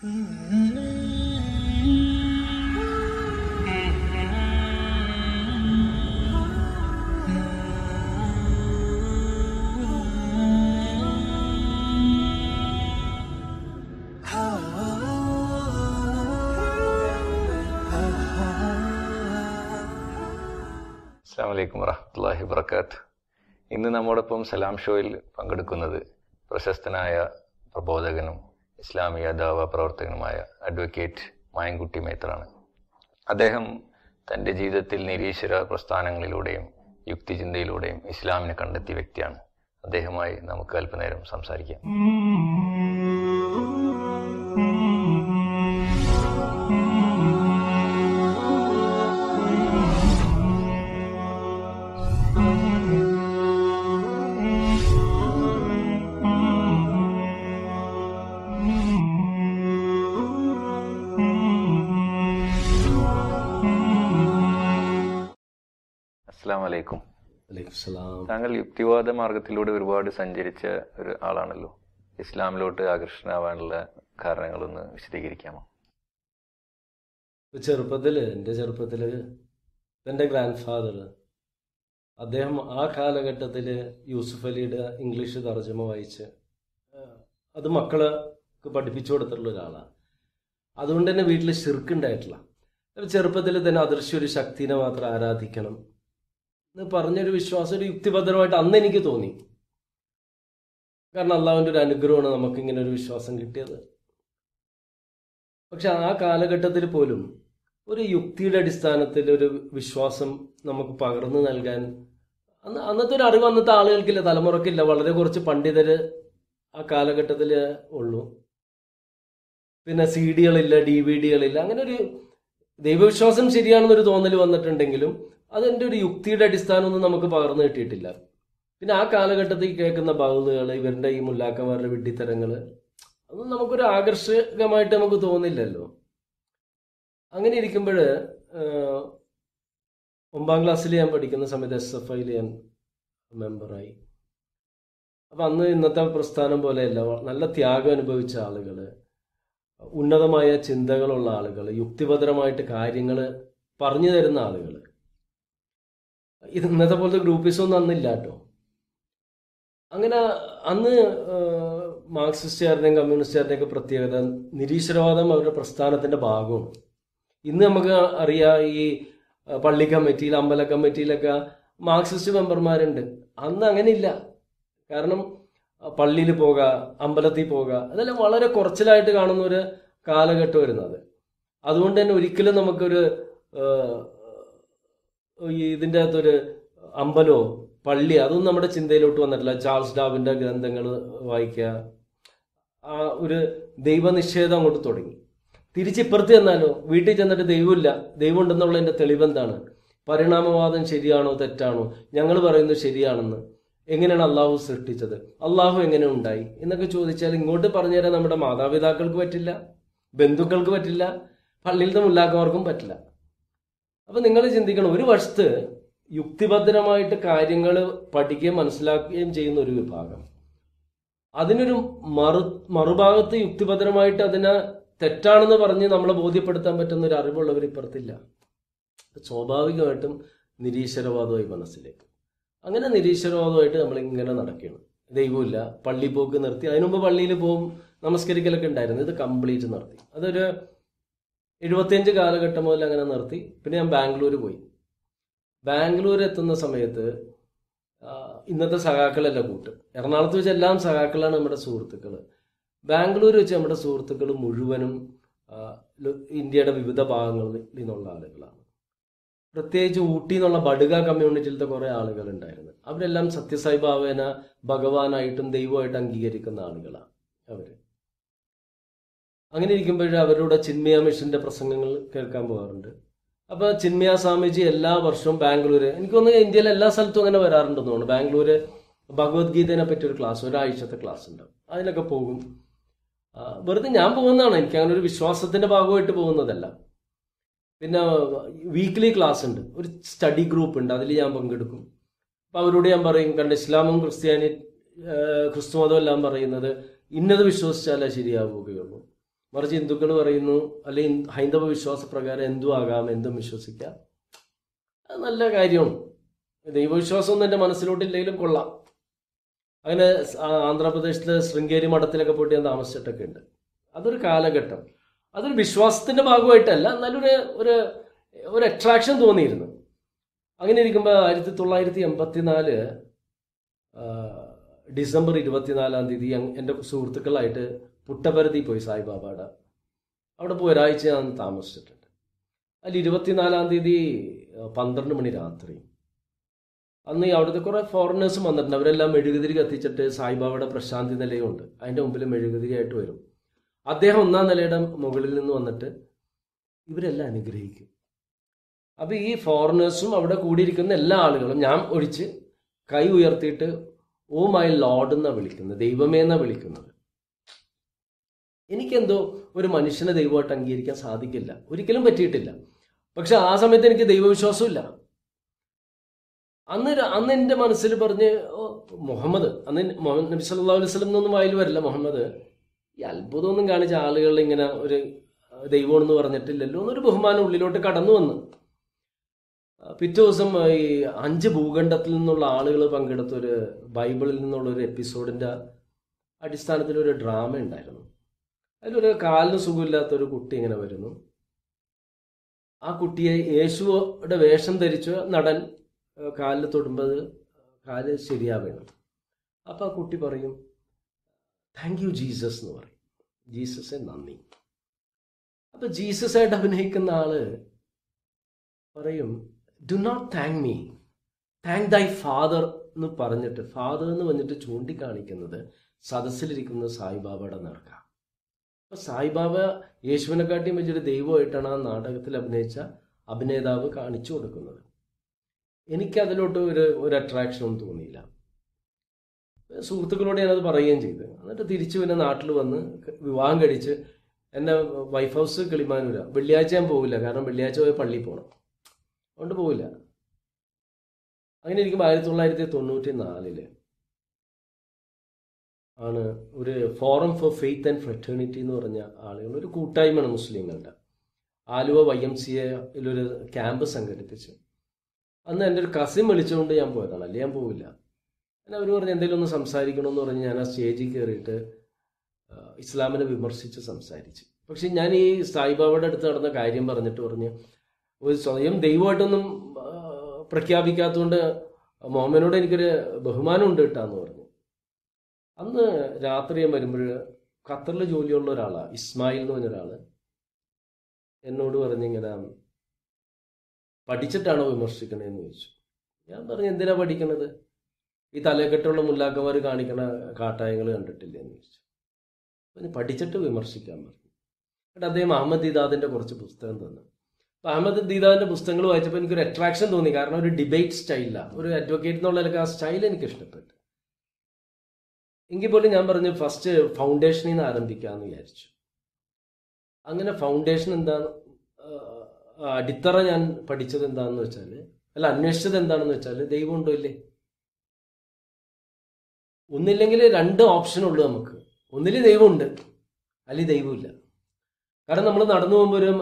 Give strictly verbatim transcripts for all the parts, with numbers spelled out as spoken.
അസ്സലാമു അലൈക്കും വറഹ്മത്തുള്ളാഹി വബറകാതുഹു. ഇന്ന് നമ്മോടൊപ്പം സലാം ഷോയിൽ പങ്കെടുക്കുന്നത് പ്രശസ്തനായ പ്രബോധകനും ഇസ്ലാമിക ദാവ പ്രവർത്തകനുമായ അഡ്വക്കേറ്റ് മായൻകുട്ടി മേത്തറാണ്. അദ്ദേഹം തൻ്റെ ജീവിതത്തിൽ നിരീശ്വര പ്രസ്ഥാനങ്ങളിലൂടെയും യുക്തിചിന്തയിലൂടെയും ഇസ്ലാമിനെ കണ്ടെത്തിയ വ്യക്തിയാണ്. അദ്ദേഹവുമായി നമുക്ക് അല്പനേരം സംസാരിക്കാം. അസ്സലാമു അലൈക്കും. താങ്കൾ യുക്തിവാദ മാർഗത്തിലൂടെ ഒരുപാട് സഞ്ചരിച്ച ഒരു ആളാണല്ലോ. ഇസ്ലാമിലോട്ട് ആകർഷണമാവാനുള്ള കാരണങ്ങളൊന്ന് വിശദീകരിക്കാമോ? ചെറുപ്പത്തിൽ എൻ്റെ ചെറുപ്പത്തിൽ എൻ്റെ ഗ്രാൻഡ് ഫാദർ അദ്ദേഹം ആ കാലഘട്ടത്തിൽ യൂസുഫ് അലിയുടെ ഇംഗ്ലീഷ് തർജ്ജമ വായിച്ച് അത് മക്കൾക്ക് പഠിപ്പിച്ചു കൊടുത്തിട്ടുള്ള ഒരാളാണ്. അതുകൊണ്ട് തന്നെ വീട്ടിൽ ശിർക്കുണ്ടായിട്ടില്ല. ചെറുപ്പത്തിൽ തന്നെ അദൃശ്യ ഒരു ശക്തിനെ മാത്രം ആരാധിക്കണം എന്ന് പറഞ്ഞൊരു വിശ്വാസം ഒരു യുക്തിഭദ്രമായിട്ട് അന്ന് എനിക്ക് തോന്നി. കാരണം അള്ളാഹുവിൻ്റെ ഒരു അനുഗ്രഹമാണ് നമുക്കിങ്ങനെ ഒരു വിശ്വാസം കിട്ടിയത്. പക്ഷെ ആ കാലഘട്ടത്തിൽ പോലും ഒരു യുക്തിയുടെ അടിസ്ഥാനത്തിൽ ഒരു വിശ്വാസം നമുക്ക് പകർന്നു നൽകാൻ അന്ന് അന്നത്തെ ഒരു അറിവ് അന്നത്തെ ആളുകൾക്കില്ല, തലമുറക്കില്ല. വളരെ കുറച്ച് പണ്ഡിതര് ആ കാലഘട്ടത്തിൽ ഉള്ളൂ. പിന്നെ സി ഡികളില്ല, ഡി വി ഡികളില്ല. അങ്ങനെ ഒരു ദൈവവിശ്വാസം ശരിയാണെന്നൊരു തോന്നൽ വന്നിട്ടുണ്ടെങ്കിലും അതിൻ്റെ ഒരു യുക്തിയുടെ അടിസ്ഥാനമൊന്നും നമുക്ക് പകർന്നു കിട്ടിയിട്ടില്ല. പിന്നെ ആ കാലഘട്ടത്തിൽ കേൾക്കുന്ന ബൗളുകൾ, ഇവരുടെ ഈ മുല്ലാക്കന്മാരുടെ വിഡ്ഢിത്തരങ്ങൾ, അതൊന്നും നമുക്കൊരു ആകർഷകമായിട്ട് നമുക്ക് തോന്നില്ലല്ലോ. അങ്ങനെ ഇരിക്കുമ്പോൾ ഒമ്പതാം ക്ലാസ്സിൽ ഞാൻ പഠിക്കുന്ന സമയത്ത് എസ് എഫ് ഐയിൽ ഞാൻ മെമ്പറായി. അപ്പം അന്ന് ഇന്നത്തെ പ്രസ്ഥാനം പോലെയല്ല, നല്ല ത്യാഗം അനുഭവിച്ച ആളുകൾ, ഉന്നതമായ ചിന്തകളുള്ള ആളുകൾ, യുക്തിഭദ്രമായിട്ട് കാര്യങ്ങൾ പറഞ്ഞു തരുന്ന ആളുകൾ. ഇത് ഇന്നത്തെ പോലത്തെ ഗ്രൂപ്പിസൊന്നും അന്നില്ല കേട്ടോ. അങ്ങനെ അന്ന് മാർക്സിസ്റ്റുകാരുടെയും കമ്മ്യൂണിസ്റ്റുകാരുടെയൊക്കെ പ്രത്യേകത നിരീശ്വരവാദം അവരുടെ പ്രസ്ഥാനത്തിൻ്റെ ഭാഗമാണ്. ഇന്ന് നമുക്ക് അറിയാം, ഈ പള്ളി കമ്മിറ്റിയിൽ, അമ്പല കമ്മിറ്റിയിലൊക്കെ മാർക്സിസ്റ്റ് മെമ്പർമാരുണ്ട്. അന്ന് അങ്ങനെ ഇല്ല. കാരണം പള്ളിയിൽ പോകുക, അമ്പലത്തിൽ പോകുക, അതെല്ലാം വളരെ കുറച്ചിലായിട്ട് കാണുന്ന ഒരു കാലഘട്ടം വരുന്നത്. അതുകൊണ്ട് തന്നെ ഒരിക്കലും നമുക്കൊരു ഇതിൻ്റെ അകത്തൊരു അമ്പലമോ പള്ളി അതൊന്നും നമ്മുടെ ചിന്തയിലോട്ട് വന്നിട്ടില്ല. ചാൾസ് ഡാർവിൻ്റെ ഗ്രന്ഥങ്ങൾ വായിക്കുക, ആ ഒരു ദൈവനിഷേധം അങ്ങോട്ട് തുടങ്ങി. തിരിച്ചിപ്പുറത്ത് ചെന്നാലോ, വീട്ടിൽ ചെന്നിട്ട് ദൈവമില്ല, ദൈവം ഉണ്ടെന്നുള്ളതിൻ്റെ തെളിവെന്താണ്? പരിണാമവാദം ശരിയാണോ തെറ്റാണോ? ഞങ്ങൾ പറയുന്നത് ശരിയാണെന്ന്. എങ്ങനെയാണ് അള്ളാഹു സൃഷ്ടിച്ചത്, അള്ളാഹു എങ്ങനെ ഉണ്ടായി എന്നൊക്കെ ചോദിച്ചാൽ ഇങ്ങോട്ട് പറഞ്ഞു തരാൻ നമ്മുടെ മാതാപിതാക്കൾക്ക് പറ്റില്ല, ബന്ധുക്കൾക്ക് പറ്റില്ല, പള്ളിയിലത്തെ മുല്ലാക്കന്മാർക്കും പറ്റില്ല. അപ്പം നിങ്ങൾ ചിന്തിക്കണം, ഒരു വശത്ത് യുക്തിഭദ്രമായിട്ട് കാര്യങ്ങൾ പഠിക്കുകയും മനസ്സിലാക്കുകയും ചെയ്യുന്ന ഒരു വിഭാഗം, അതിനൊരു മറു മറുഭാഗത്ത് യുക്തിഭദ്രമായിട്ട് അതിനെ തെറ്റാണെന്ന് പറഞ്ഞ് നമ്മളെ ബോധ്യപ്പെടുത്താൻ പറ്റുന്ന ഒരു അറിവുള്ളവർ ഇപ്പുറത്തില്ല. സ്വാഭാവികമായിട്ടും നിരീശ്വരവാദമായി മനസ്സിലേക്ക്. അങ്ങനെ നിരീശ്വരവാദമായിട്ട് നമ്മളിങ്ങനെ നടക്കുകയാണ്. ദൈവമില്ല, പള്ളി പോക്ക് നിർത്തി. അതിനുമുമ്പ് പള്ളിയിൽ പോവും, നമസ്കരിക്കലൊക്കെ ഉണ്ടായിരുന്നു. ഇത് കംപ്ലീറ്റ് നിർത്തി. അതൊരു എഴുപത്തിയഞ്ച് കാലഘട്ടം മുതൽ അങ്ങനെ നിർത്തി. പിന്നെ ഞാൻ ബാംഗ്ലൂർ പോയി. ബാംഗ്ലൂർ എത്തുന്ന സമയത്ത് ഇന്നത്തെ സഖാക്കളല്ല കൂട്ട്. എറണാകുളത്ത് വെച്ച് എല്ലാം സഖാക്കളാണ് നമ്മുടെ സുഹൃത്തുക്കൾ. ബാംഗ്ലൂർ വെച്ച് നമ്മുടെ സുഹൃത്തുക്കൾ മുഴുവനും ഇന്ത്യയുടെ വിവിധ ഭാഗങ്ങളിൽ നിന്നുള്ള ആളുകളാണ്. പ്രത്യേകിച്ച് ഊട്ടി എന്നുള്ള ബഡുക കമ്മ്യൂണിറ്റിയിലത്തെ കുറേ ആളുകൾ ഉണ്ടായിരുന്നു. അവരെല്ലാം സത്യസായി ബാബേന ഭഗവാനായിട്ടും ദൈവമായിട്ട് അംഗീകരിക്കുന്ന ആളുകളാണ് അവർ. അങ്ങനെ ഇരിക്കുമ്പോഴേ അവരുടെ ചിന്മയ മിഷന്റെ പ്രസംഗങ്ങൾ കേൾക്കാൻ പോകാറുണ്ട്. അപ്പോൾ ചിന്മയ സ്വാമിജി എല്ലാ വർഷവും ബാംഗ്ലൂര്, എനിക്ക് തോന്നുന്നു ഇന്ത്യയിലെ എല്ലാ സ്ഥലത്തും അങ്ങനെ വരാറുണ്ടെന്ന് തോന്നുന്നു. ബാംഗ്ലൂര് ഭഗവത്ഗീതയെ പറ്റി ഒരു ക്ലാസ്, ഒരാഴ്ചത്തെ ക്ലാസ് ഉണ്ടാവും. അതിനൊക്കെ പോകും. വെറുതെ ഞാൻ പോകുന്നതാണ്, എനിക്ക് അങ്ങനെ ഒരു വിശ്വാസത്തിന്റെ ഭാഗമായിട്ട് പോകുന്നതല്ല. പിന്നെ വീക്ക്ലി ക്ലാസ് ഉണ്ട്, ഒരു സ്റ്റഡി ഗ്രൂപ്പ് ഉണ്ട്, അതിൽ ഞാൻ പങ്കെടുക്കും. അപ്പം അവരോട് ഞാൻ പറയും, കണ്ട ഇസ്ലാമും ക്രിസ്ത്യാനി ക്രിസ്തു മതം എല്ലാം പറയുന്നത് ഇന്നത് വിശ്വസിച്ചാലേ ശരിയാവുകയുള്ളൂ. മറിച്ച് ഹിന്ദുക്കൾ പറയുന്നു, അല്ലെങ്കിൽ ഹൈന്ദവ വിശ്വാസ പ്രകാരം എന്തും ആകാം, എന്തും വിശ്വസിക്കാം. അത് നല്ല കാര്യമാണ്. ദൈവവിശ്വാസം ഒന്നും എൻ്റെ മനസ്സിലോട്ടില്ലെങ്കിലും കൊള്ളാം. അങ്ങനെ ആന്ധ്രാപ്രദേശിലെ ശൃംഗേരി മഠത്തിലൊക്കെ പോയിട്ട് ഞാൻ താമസിച്ചിട്ടൊക്കെ ഉണ്ട്. അതൊരു കാലഘട്ടം, അതൊരു വിശ്വാസത്തിൻ്റെ ഭാഗമായിട്ടല്ല, നല്ലൊരു ഒരു ഒരു അട്രാക്ഷൻ തോന്നിയിരുന്നു. അങ്ങനെ ഇരിക്കുമ്പോൾ ആയിരത്തി തൊള്ളായിരത്തി എൺപത്തി നാല് ഡിസംബർ ഇരുപത്തിനാലാം തീയതി എൻ്റെ സുഹൃത്തുക്കളായിട്ട് പുട്ടപരതി പോയി, സായിബാബയുടെ അവിടെ പോയി ഒരാഴ്ച ഞാൻ താമസിച്ചിട്ടുണ്ട്. അതിൽ ഇരുപത്തിനാലാം തീയതി പന്ത്രണ്ട് മണി രാത്രി, അന്ന് അവിടുത്തെ കുറേ ഫോറിനേഴ്സും വന്നിട്ടുണ്ട്. അവരെല്ലാം മെഴുകുതിരി കത്തിച്ചിട്ട് സായിബാബയുടെ പ്രശാന്തി നിലയുണ്ട്, അതിൻ്റെ മുമ്പിൽ മെഴുകുതിരിയായിട്ട് വരും. അദ്ദേഹം ഒന്നാം നിലയുടെ മുകളിൽ നിന്ന് വന്നിട്ട് ഇവരെല്ലാം അനുഗ്രഹിക്കും. അപ്പോൾ ഈ ഫോറിനേഴ്സും അവിടെ കൂടിയിരിക്കുന്ന എല്ലാ ആളുകളും, ഞാൻ ഒഴിച്ച്, കൈ ഉയർത്തിയിട്ട് ഓ മൈ ലോർഡ് എന്നാണ് വിളിക്കുന്നത്, ദൈവമേ എന്നാണ് വിളിക്കുന്നത്. എനിക്കെന്തോ ഒരു മനുഷ്യനെ ദൈവമായിട്ട് അംഗീകരിക്കാൻ സാധിക്കില്ല, ഒരിക്കലും പറ്റിയിട്ടില്ല. പക്ഷെ ആ സമയത്ത് എനിക്ക് ദൈവവിശ്വാസമില്ല. അന്ന് അന്ന് എൻ്റെ മനസ്സിൽ പറഞ്ഞ്, ഓ മുഹമ്മദ്, അന്ന് മുഹമ്മദ് നബി സല്ലല്ലാഹു അലൈഹി വസല്ലം എന്നൊന്നും വായിൽ വരില്ല, മുഹമ്മദ് ഈ അത്ഭുതമൊന്നും കാണിച്ച ആളുകൾ ഇങ്ങനെ ഒരു ദൈവമെന്ന് പറഞ്ഞിട്ടില്ലല്ലോ എന്നൊരു ബഹുമാനം ഉള്ളിലോട്ട് കടന്നു വന്ന്. പിറ്റേ ദിവസം ഈ അഞ്ച് ഭൂഖണ്ഡത്തിൽ നിന്നുള്ള ആളുകൾ പങ്കെടുത്തൊരു ബൈബിളിൽ നിന്നുള്ള ഒരു എപ്പിസോഡിൻ്റെ അടിസ്ഥാനത്തിൽ ഒരു ഡ്രാമ ഉണ്ടായിരുന്നു. അതിലൊരു കാലിന് സുഖമില്ലാത്തൊരു കുട്ടി ഇങ്ങനെ വരുന്നു. ആ കുട്ടിയെ യേശുവിടെ വേഷം ധരിച്ച നടൻ കാലിൽ തൊടുമ്പോൾ കാല് ശരിയാവേണം. അപ്പോൾ ആ കുട്ടി പറയും, താങ്ക് യു ജീസസ് എന്ന് പറയും, ജീസസെ നന്ദി. അപ്പോൾ ജീസസായിട്ട് അഭിനയിക്കുന്ന ആള് പറയും, do not thank me, thank thy father എന്ന് പറഞ്ഞിട്ട്, ഫാദർ എന്ന് പറഞ്ഞിട്ട് ചൂണ്ടിക്കാണിക്കുന്നത് സദസ്സിലിരിക്കുന്ന സായിബാബയുടെ നേർക്ക. അപ്പോൾ സായിബാബ യേശുവിനെക്കാട്ടിയും വലിയൊരു ദൈവമായിട്ടാണ് ആ നാടകത്തിൽ അഭിനയിച്ച അഭിനേതാവ് കാണിച്ചു കൊടുക്കുന്നത്. എനിക്കതിലോട്ട് ഒരു ഒരു അട്രാക്ഷനൊന്നും തോന്നിയില്ല. സുഹൃത്തുക്കളോട് ഞാനത് പറയുകയും ചെയ്തു. എന്നിട്ട് തിരിച്ചു പിന്നെ നാട്ടിൽ വന്ന് വിവാഹം കഴിച്ച്, എൻ്റെ വൈഫ് ഹൗസ് കിളിമാനൂര. വെള്ളിയാഴ്ച ഞാൻ പോവില്ല, കാരണം വെള്ളിയാഴ്ച പോയി പള്ളിയിൽ പോകണം, അതുകൊണ്ട് പോവില്ല. അങ്ങനെ ഇരിക്കുമ്പോൾ ആയിരത്തി തൊള്ളായിരത്തി തൊണ്ണൂറ്റി നാലില് ആണ് ഒരു forum for faith and fraternity എന്ന് പറഞ്ഞ ആളുകൾ, ഒരു കൂട്ടായ്മയാണ് മുസ്ലിങ്ങളുടെ, ആലുവ വൈ എം സി എയിലൊരു ക്യാമ്പ് സംഘടിപ്പിച്ചു. അന്ന് എൻ്റെ ഒരു കസിൻ വിളിച്ചുകൊണ്ട് ഞാൻ പോയതാണ്, അല്ലേ ഞാൻ പോവില്ല. എന്നാൽ അവർ പറഞ്ഞ് എന്തെങ്കിലും ഒന്ന് സംസാരിക്കണമെന്ന് പറഞ്ഞ് ഞാൻ ആ സ്റ്റേജിൽ കയറിയിട്ട് ഇസ്ലാമിനെ വിമർശിച്ച് സംസാരിച്ചു. പക്ഷെ ഞാൻ ഈ സായിബാബയുടെ അടുത്ത് നടന്ന കാര്യം പറഞ്ഞിട്ട് പറഞ്ഞ്, ഒരു സ്വയം ദൈവമായിട്ടൊന്നും പ്രഖ്യാപിക്കാത്തതുകൊണ്ട് മുഹമ്മദിനോട് എനിക്കൊരു ബഹുമാനം ഉണ്ട് കിട്ടാന്ന് പറഞ്ഞു. അന്ന് രാത്രി ഞാൻ വരുമ്പോൾ ഖത്തറിൽ ജോലിയുള്ള ഒരാളാണ്, ഇസ്മായിൽ എന്ന് പറഞ്ഞ ഒരാൾ എന്നോട് പറഞ്ഞിങ്ങനെ, പഠിച്ചിട്ടാണോ വിമർശിക്കണേന്ന് ചോദിച്ചു. ഞാൻ പറഞ്ഞു, എന്തിനാ പഠിക്കണത്, ഈ തലക്കെട്ടുള്ള മുല്ലാക്കന്മാർ കാണിക്കണ കാട്ടായങ്ങൾ കണ്ടിട്ടില്ലേ എന്ന് ചോദിച്ചു. അപ്പം പഠിച്ചിട്ട് വിമർശിക്കാൻ പറഞ്ഞു. എന്നിട്ട് അദ്ദേഹം അഹമ്മദ് ദീദാദിൻ്റെ കുറച്ച് പുസ്തകം തന്നു. അപ്പം അഹമ്മദ് ദീദാദിൻ്റെ പുസ്തകങ്ങൾ വായിച്ചപ്പോൾ എനിക്കൊരു അട്രാക്ഷൻ തോന്നി, കാരണം ഒരു ഡിബേറ്റ് സ്റ്റൈലാണ്, ഒരു അഡ്വക്കേറ്റ് എന്നുള്ള ആ സ്റ്റൈൽ എനിക്ക് ഇഷ്ടപ്പെട്ടു. എങ്കിൽ പോലും ഞാൻ പറഞ്ഞു, ഫസ്റ്റ് ഫൗണ്ടേഷനിൽ നിന്ന് ആരംഭിക്കാമെന്ന് വിചാരിച്ചു. അങ്ങനെ ഫൗണ്ടേഷൻ എന്താണ്, അടിത്തറ ഞാൻ പഠിച്ചത് എന്താണെന്ന് വെച്ചാൽ, അല്ല അന്വേഷിച്ചത് എന്താണെന്ന് വെച്ചാൽ, ദൈവം ഉണ്ടോ ഇല്ലേ. ഒന്നില്ലെങ്കിൽ രണ്ട് ഓപ്ഷനുള്ളൂ നമുക്ക്, ഒന്നിൽ ദൈവമുണ്ട് അല്ലെങ്കിൽ ദൈവമില്ല. കാരണം നമ്മൾ നടന്നു പോകുമ്പോൾ ഒരു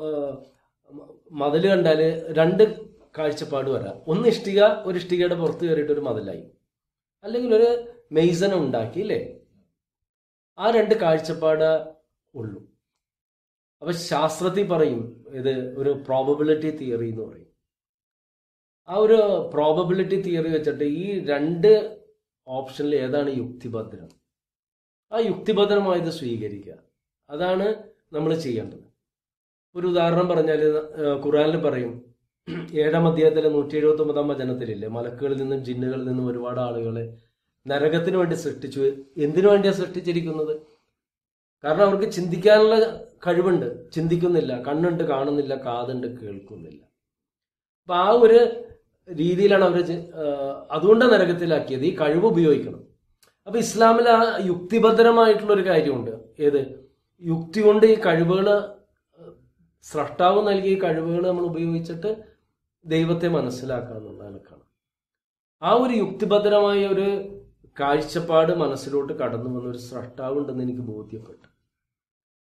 മതിൽ കണ്ടാൽ രണ്ട് കാഴ്ചപ്പാട് വരാം. ഒന്ന് ഇഷ്ടിക, ഒരു ഇഷ്ടികയുടെ പുറത്ത് കയറിയിട്ട് ഒരു മതിലായി, അല്ലെങ്കിൽ ഒരു മെയ്സൺ ഉണ്ടാക്കി, ഇല്ലേ. ആ രണ്ട് കാഴ്ചപ്പാട് ഉള്ളൂ. അപ്പം ശാസ്ത്രത്തിൽ പറയും ഇത് ഒരു പ്രോബബിലിറ്റി തിയറി എന്ന് പറയും. ആ ഒരു പ്രോബബിലിറ്റി തിയറി വെച്ചിട്ട് ഈ രണ്ട് ഓപ്ഷനിൽ ഏതാണ് യുക്തിഭദ്രം, ആ യുക്തിഭദ്രമായത് സ്വീകരിക്കുക. അതാണ് നമ്മൾ ചെയ്യേണ്ടത്. ഒരു ഉദാഹരണം പറഞ്ഞാൽ, ഖുർആനിൽ പറയും, ഏഴാം അധ്യായത്തിലെ നൂറ്റി എഴുപത്തി ഒമ്പതാം വചനത്തിലില്ലേ, മലക്കുകളിൽ നിന്നും ജിന്നുകളിൽ നിന്നും ഒരുപാട് ആളുകളെ നരകത്തിന് വേണ്ടി സൃഷ്ടിച്ചു. എന്തിനു വേണ്ടിയാണ് സൃഷ്ടിച്ചിരിക്കുന്നത്? കാരണം അവർക്ക് ചിന്തിക്കാനുള്ള കഴിവുണ്ട്, ചിന്തിക്കുന്നില്ല, കണ്ണുണ്ട് കാണുന്നില്ല, കാതുണ്ട് കേൾക്കുന്നില്ല. അപ്പം ആ ഒരു രീതിയിലാണ് അവർ, അതുകൊണ്ടാണ് നരകത്തിലാക്കിയത്. ഈ കഴിവ് ഉപയോഗിക്കണം. അപ്പം ഇസ്ലാമിൽ ആ യുക്തിഭദ്രമായിട്ടുള്ളൊരു കാര്യമുണ്ട്. ഏത് യുക്തി കൊണ്ട് ഈ കഴിവുകൾ, സ്രഷ്ടാവ് നൽകിയ ഈ കഴിവുകൾ നമ്മൾ ഉപയോഗിച്ചിട്ട് ദൈവത്തെ മനസ്സിലാക്കുക എന്നുള്ള നിലക്കാണ്. ആ ഒരു യുക്തിഭദ്രമായ ഒരു കാഴ്ചപ്പാട് മനസ്സിലോട്ട് കടന്നു വന്ന ഒരു സ്രഷ്ടാവുണ്ടെന്ന് എനിക്ക് ബോധ്യപ്പെട്ടു.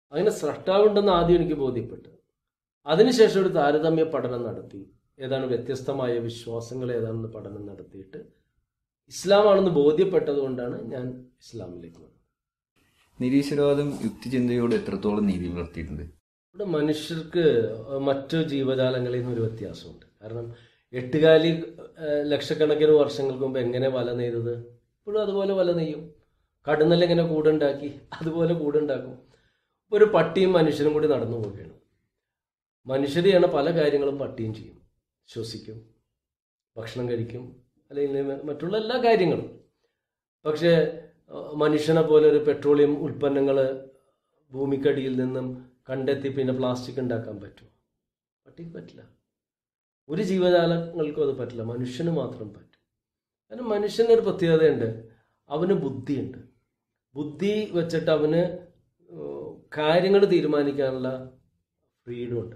അങ്ങനെ സ്രഷ്ടാവുണ്ടെന്ന് ആദ്യം എനിക്ക് ബോധ്യപ്പെട്ടു. അതിനുശേഷം ഒരു താരതമ്യ പഠനം നടത്തി, ഏതാണ് വ്യത്യസ്തമായ വിശ്വാസങ്ങൾ ഏതാണെന്ന് പഠനം നടത്തിയിട്ട് ഇസ്ലാമാണെന്ന് ബോധ്യപ്പെട്ടത് കൊണ്ടാണ് ഞാൻ ഇസ്ലാമിലേക്ക് വന്നത്. നിരീശ്വരവാദം യുക്തിചിന്തയോട് എത്രത്തോളം നീതി പുലർത്തിയിട്ടുണ്ട്? ഇവിടെ മനുഷ്യർക്ക് മറ്റു ജീവജാലങ്ങളിൽ നിന്ന് ഒരു വ്യത്യാസമുണ്ട്. കാരണം എട്ടുകാലി ലക്ഷക്കണക്കിന് വർഷങ്ങൾക്ക് മുമ്പ് എങ്ങനെ വല നെയ്തത് ഇപ്പോഴും അതുപോലെ വല നെയ്യും. കടന്നൽ എങ്ങനെ കൂടുണ്ടാക്കി അതുപോലെ കൂടുണ്ടാക്കും. ഒരു പട്ടിയും മനുഷ്യനും കൂടി നടന്നു പോവുകയാണ്. മനുഷ്യർ ചെയ്യണ പല കാര്യങ്ങളും പട്ടിയും ചെയ്യും. ശ്വസിക്കും, ഭക്ഷണം കഴിക്കും, അല്ലെങ്കിൽ മറ്റുള്ള എല്ലാ കാര്യങ്ങളും. പക്ഷേ മനുഷ്യനെ പോലെ ഒരു പെട്രോളിയം ഉൽപ്പന്നങ്ങൾ ഭൂമിക്കടിയിൽ നിന്നും കണ്ടെത്തി പിന്നെ പ്ലാസ്റ്റിക് ഉണ്ടാക്കാൻ പറ്റും? പട്ടിക്ക് പറ്റില്ല. ഒരു ജീവജാലങ്ങൾക്കും അത് പറ്റില്ല, മനുഷ്യന് മാത്രം പറ്റും. കാരണം മനുഷ്യനൊരു പ്രത്യേകതയുണ്ട്, അവന് ബുദ്ധിയുണ്ട്. ബുദ്ധി വെച്ചിട്ട് അവന് കാര്യങ്ങൾ തീരുമാനിക്കാനുള്ള ഫ്രീഡം ഉണ്ട്.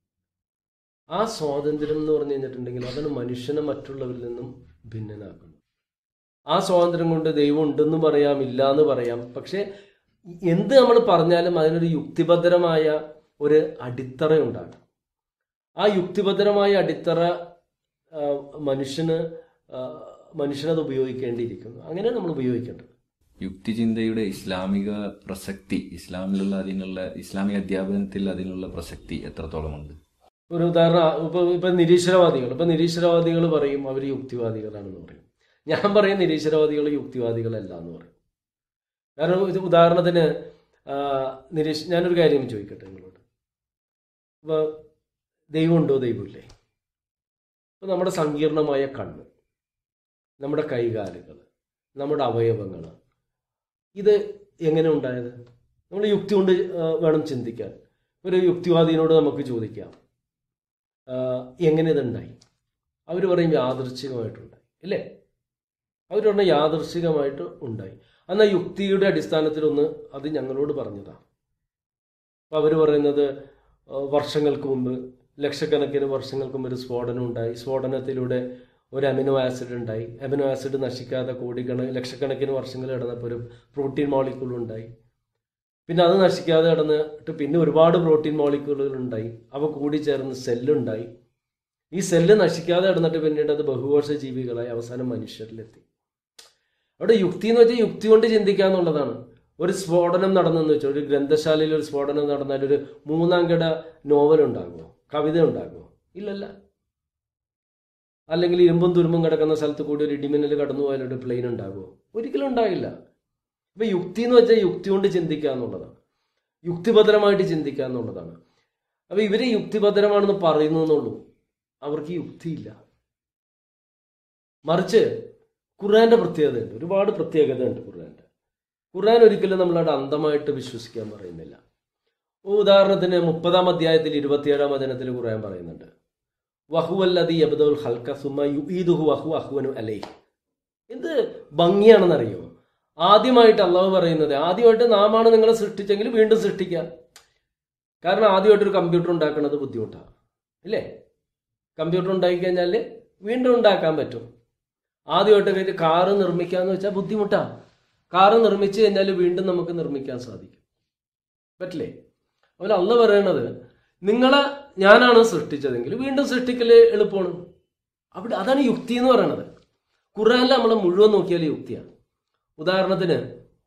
ആ സ്വാതന്ത്ര്യം എന്ന് പറഞ്ഞു കഴിഞ്ഞിട്ടുണ്ടെങ്കിൽ അതാണ് മനുഷ്യനെ മറ്റുള്ളവരിൽ നിന്നും ഭിന്നനാക്കുന്നത്. ആ സ്വാതന്ത്ര്യം കൊണ്ട് ദൈവം ഉണ്ടെന്ന് പറയാം, ഇല്ല എന്ന് പറയാം. പക്ഷെ എന്ത് നമ്മൾ പറഞ്ഞാലും അതിനൊരു യുക്തിഭദ്രമായ ഒരു അടിത്തറ ഉണ്ടാകും. ആ യുക്തിഭദ്രമായ അടിത്തറ മനുഷ്യന് മനുഷ്യനത് ഉപയോഗിക്കേണ്ടിയിരിക്കുന്നു. അങ്ങനെ നമ്മൾ ഉപയോഗിക്കേണ്ടത്. യുക്തിചിന്തയുടെ ഇസ്ലാമിക പ്രസക്തി, ഇസ്ലാമിലുള്ള അതിനുള്ള ഇസ്ലാമിക അധ്യാപനത്തിൽ അതിനുള്ള പ്രസക്തി എത്രത്തോളമുണ്ട്? ഒരു ഉദാഹരണം, ഇപ്പൊ ഇപ്പൊ നിരീശ്വരവാദികൾ ഇപ്പൊ നിരീശ്വരവാദികൾ പറയും അവർ യുക്തിവാദികളാണെന്ന് പറയും. ഞാൻ പറയും നിരീശ്വരവാദികൾ യുക്തിവാദികളല്ല എന്ന് പറയും. കാരണം ഇത് ഉദാഹരണത്തിന് നിരീശ് ഞാനൊരു കാര്യം ചോദിക്കട്ടെ നിങ്ങളോട്. ഇപ്പൊ ദൈവമുണ്ടോ ദൈവമില്ലേ? ഇപ്പൊ നമ്മുടെ സങ്കീർണമായ കണ്ണ്, നമ്മുടെ കൈകാലുകൾ, നമ്മുടെ അവയവങ്ങൾ, ഇത് എങ്ങനെ ഉണ്ടായത്? നമ്മൾ യുക്തി കൊണ്ട് വേണം ചിന്തിക്കാൻ. ഒരു യുക്തിവാദിനോട് നമുക്ക് ചോദിക്കാം എങ്ങനെ ഇതുണ്ടായി. അവർ പറയും യാദൃച്ഛികമായിട്ടുണ്ടായി, അല്ലേ? അവർ പറഞ്ഞ യാദൃച്ഛികമായിട്ട് ഉണ്ടായി. എന്നാൽ യുക്തിയുടെ അടിസ്ഥാനത്തിലൊന്ന് അത് ഞങ്ങളോട് പറഞ്ഞതാണ്. അപ്പം അവർ പറയുന്നത് വർഷങ്ങൾക്ക് മുമ്പ്, ലക്ഷക്കണക്കിന് വർഷങ്ങൾക്ക് മുമ്പ് ഒരു സ്ഫോടനം ഉണ്ടായി. സ്ഫോടനത്തിലൂടെ ഒരു അമിനോ ആസിഡ് ഉണ്ടായി. അമിനോ ആസിഡ് നശിക്കാതെ കോടിക്കണ ലക്ഷക്കണക്കിന് വർഷങ്ങൾ കിടന്നപ്പോൾ ഒരു പ്രോട്ടീൻ മോളിക്യൂൾ ഉണ്ടായി. പിന്നെ അത് നശിക്കാതെ കിടന്നിട്ട് പിന്നെ ഒരുപാട് പ്രോട്ടീൻ മോളിക്യൂളുകൾ ഉണ്ടായി. അവ കൂടിച്ചേർന്ന് സെല്ലുണ്ടായി. ഈ സെല്ല് നശിക്കാതെ കിടന്നിട്ട് പിന്നീട് അത് ബഹുകോശ ജീവികളായി അവസാനം മനുഷ്യരിലെത്തി. അവിടെ യുക്തി എന്ന് വെച്ചാൽ യുക്തി കൊണ്ട് ചിന്തിക്കുക എന്നുള്ളതാണ്. ഒരു സ്ഫോടനം നടന്നെന്ന് വെച്ചാൽ, ഒരു ഗ്രന്ഥശാലയിൽ ഒരു സ്ഫോടനം നടന്നാൽ ഒരു മൂന്നാം കിട നോവൽ ഉണ്ടാകുമോ? കവിത ഉണ്ടാകുമോ? ഇല്ലല്ല. അല്ലെങ്കിൽ ഇരുമ്പും തുരുമ്പും കിടക്കുന്ന സ്ഥലത്ത് കൂടി ഒരു ഇടിമിന്നൽ കടന്നു പോയാൽ ഒരു പ്ലെയിൻ ഉണ്ടാകുമോ? ഒരിക്കലും ഉണ്ടാകില്ല. അപ്പൊ യുക്തി എന്ന് വെച്ചാൽ യുക്തി കൊണ്ട് ചിന്തിക്കുക എന്നുള്ളതാണ്, യുക്തിഭദ്രമായിട്ട് ചിന്തിക്കുക എന്നുള്ളതാണ്. അപ്പൊ ഇവര് യുക്തിഭദ്രമാണെന്ന് പറയുന്നു എന്നുള്ളൂ, അവർക്ക് യുക്തിയില്ല. മറിച്ച് ഖുർആന്റെ പ്രത്യേകതയുണ്ട്, ഒരുപാട് പ്രത്യേകതയുണ്ട് ഖുർആന്റെ. ഖുർആൻ ഒരിക്കലും നമ്മളവിടെ അന്ധമായിട്ട് വിശ്വസിക്കാൻ പറയുന്നില്ല. ഉദാഹരണത്തിന് മുപ്പതാം അധ്യായത്തിൽ ഇരുപത്തിയേഴാം വചനത്തിൽ ഖുർആൻ പറയുന്നുണ്ട്, വഹുവല്ലദീ യബ്ദഉൽ ഖൽഖ സുമ്മ യുഈദുഹു വഹുവ അഹ്വനു അലൈഹി. എന്ത് ഭംഗിയാണെന്നറിയോ? ആദ്യമായിട്ട് അള്ളാഹു പറയുന്നത്, ആദ്യമായിട്ട് നാമാണ് നിങ്ങളെ സൃഷ്ടിച്ചെങ്കിൽ വീണ്ടും സൃഷ്ടിക്കാം. കാരണം ആദ്യമായിട്ടൊരു കമ്പ്യൂട്ടർ ഉണ്ടാക്കുന്നത് ബുദ്ധിമുട്ടാണ്, ഇല്ലേ? കമ്പ്യൂട്ടർ ഉണ്ടാക്കി കഴിഞ്ഞാൽ വീണ്ടും ഉണ്ടാക്കാൻ പറ്റും. ആദ്യമായിട്ട് കാറ് നിർമ്മിക്കാന്ന് വെച്ചാൽ ബുദ്ധിമുട്ടാണ്. കാറ് നിർമ്മിച്ചു കഴിഞ്ഞാൽ വീണ്ടും നമുക്ക് നിർമ്മിക്കാൻ സാധിക്കും, പറ്റില്ലേ? അതുപോലെ അള്ളാഹു പറയണത്, നിങ്ങളെ ഞാനാണ് സൃഷ്ടിച്ചതെങ്കിൽ വീണ്ടും സൃഷ്ടിക്കല് എളുപ്പമാണ്. അവിടെ അതാണ് യുക്തി എന്ന് പറയണത്. ഖുർആനിൽ നമ്മൾ മുഴുവൻ നോക്കിയാൽ യുക്തിയാണ്. ഉദാഹരണത്തിന്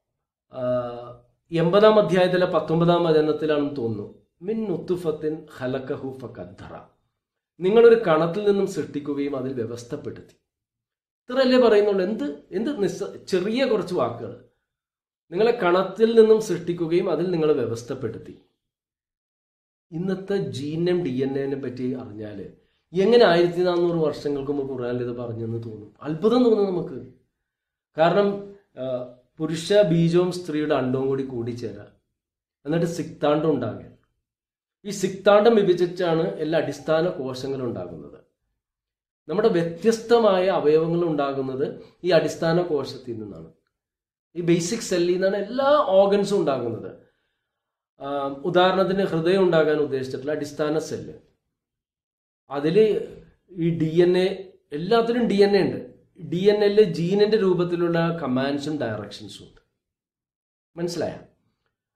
എൺപതാം അധ്യായത്തിലെ പത്തൊമ്പതാം വചനത്തിലാണെന്ന് തോന്നുന്നു, മിൻ നുത്ഫത്തിൻ ഖലഖഹു ഫഖദ്ദറ. നിങ്ങളൊരു കണത്തിൽ നിന്നും സൃഷ്ടിക്കുകയും അതിൽ വ്യവസ്ഥപ്പെടുത്തി. ഇത്രയല്ലേ പറയുന്നുള്ളൂ. എന്ത് എന്ത് നിസ്സ ചെറിയ കുറച്ച് വാക്കുകൾ. നിങ്ങളെ കണത്തിൽ നിന്നും സൃഷ്ടിക്കുകയും അതിൽ നിങ്ങളെ വ്യവസ്ഥപ്പെടുത്തി. ഇന്നത്തെ ജീനും ഡി എൻ എനെ പറ്റി അറിഞ്ഞാൽ എങ്ങനെ ആയിരത്തി നാനൂറ് വർഷങ്ങൾക്ക് മുമ്പ് ഖുർആനിൽ ഇത് പറഞ്ഞെന്ന് തോന്നും, അത്ഭുതം തോന്നും നമുക്ക്. കാരണം പുരുഷ ബീജവും സ്ത്രീയുടെ അണ്ടവും കൂടി കൂടിച്ചേരാം, എന്നിട്ട് സിക്താണ്ടം ഉണ്ടാകുക. ഈ സിക്താണ്ടം വിഭജിച്ചാണ് എല്ലാ അടിസ്ഥാന കോശങ്ങളും ഉണ്ടാകുന്നത്. നമ്മുടെ വ്യത്യസ്തമായ അവയവങ്ങൾ ഉണ്ടാകുന്നത് ഈ അടിസ്ഥാന കോശത്തിൽ നിന്നാണ്. ഈ ബേസിക് സെല്ലിൽ നിന്നാണ് എല്ലാ ഓർഗൻസും ഉണ്ടാകുന്നത്. ഉദാഹരണത്തിന് ഹൃദയം ഉണ്ടാകാൻ ഉദ്ദേശിച്ചിട്ടുള്ള അടിസ്ഥാന സെല്ല്, അതിൽ ഈ ഡി എൻ എ, എല്ലാത്തിലും ഡി എൻ എ ഉണ്ട്. ഡി എൻ എല്ലിൽ ജീനിന്റെ രൂപത്തിലുള്ള കമാൻഡ്സും ഡയറക്ഷൻസും ഉണ്ട്. മനസ്സിലായ?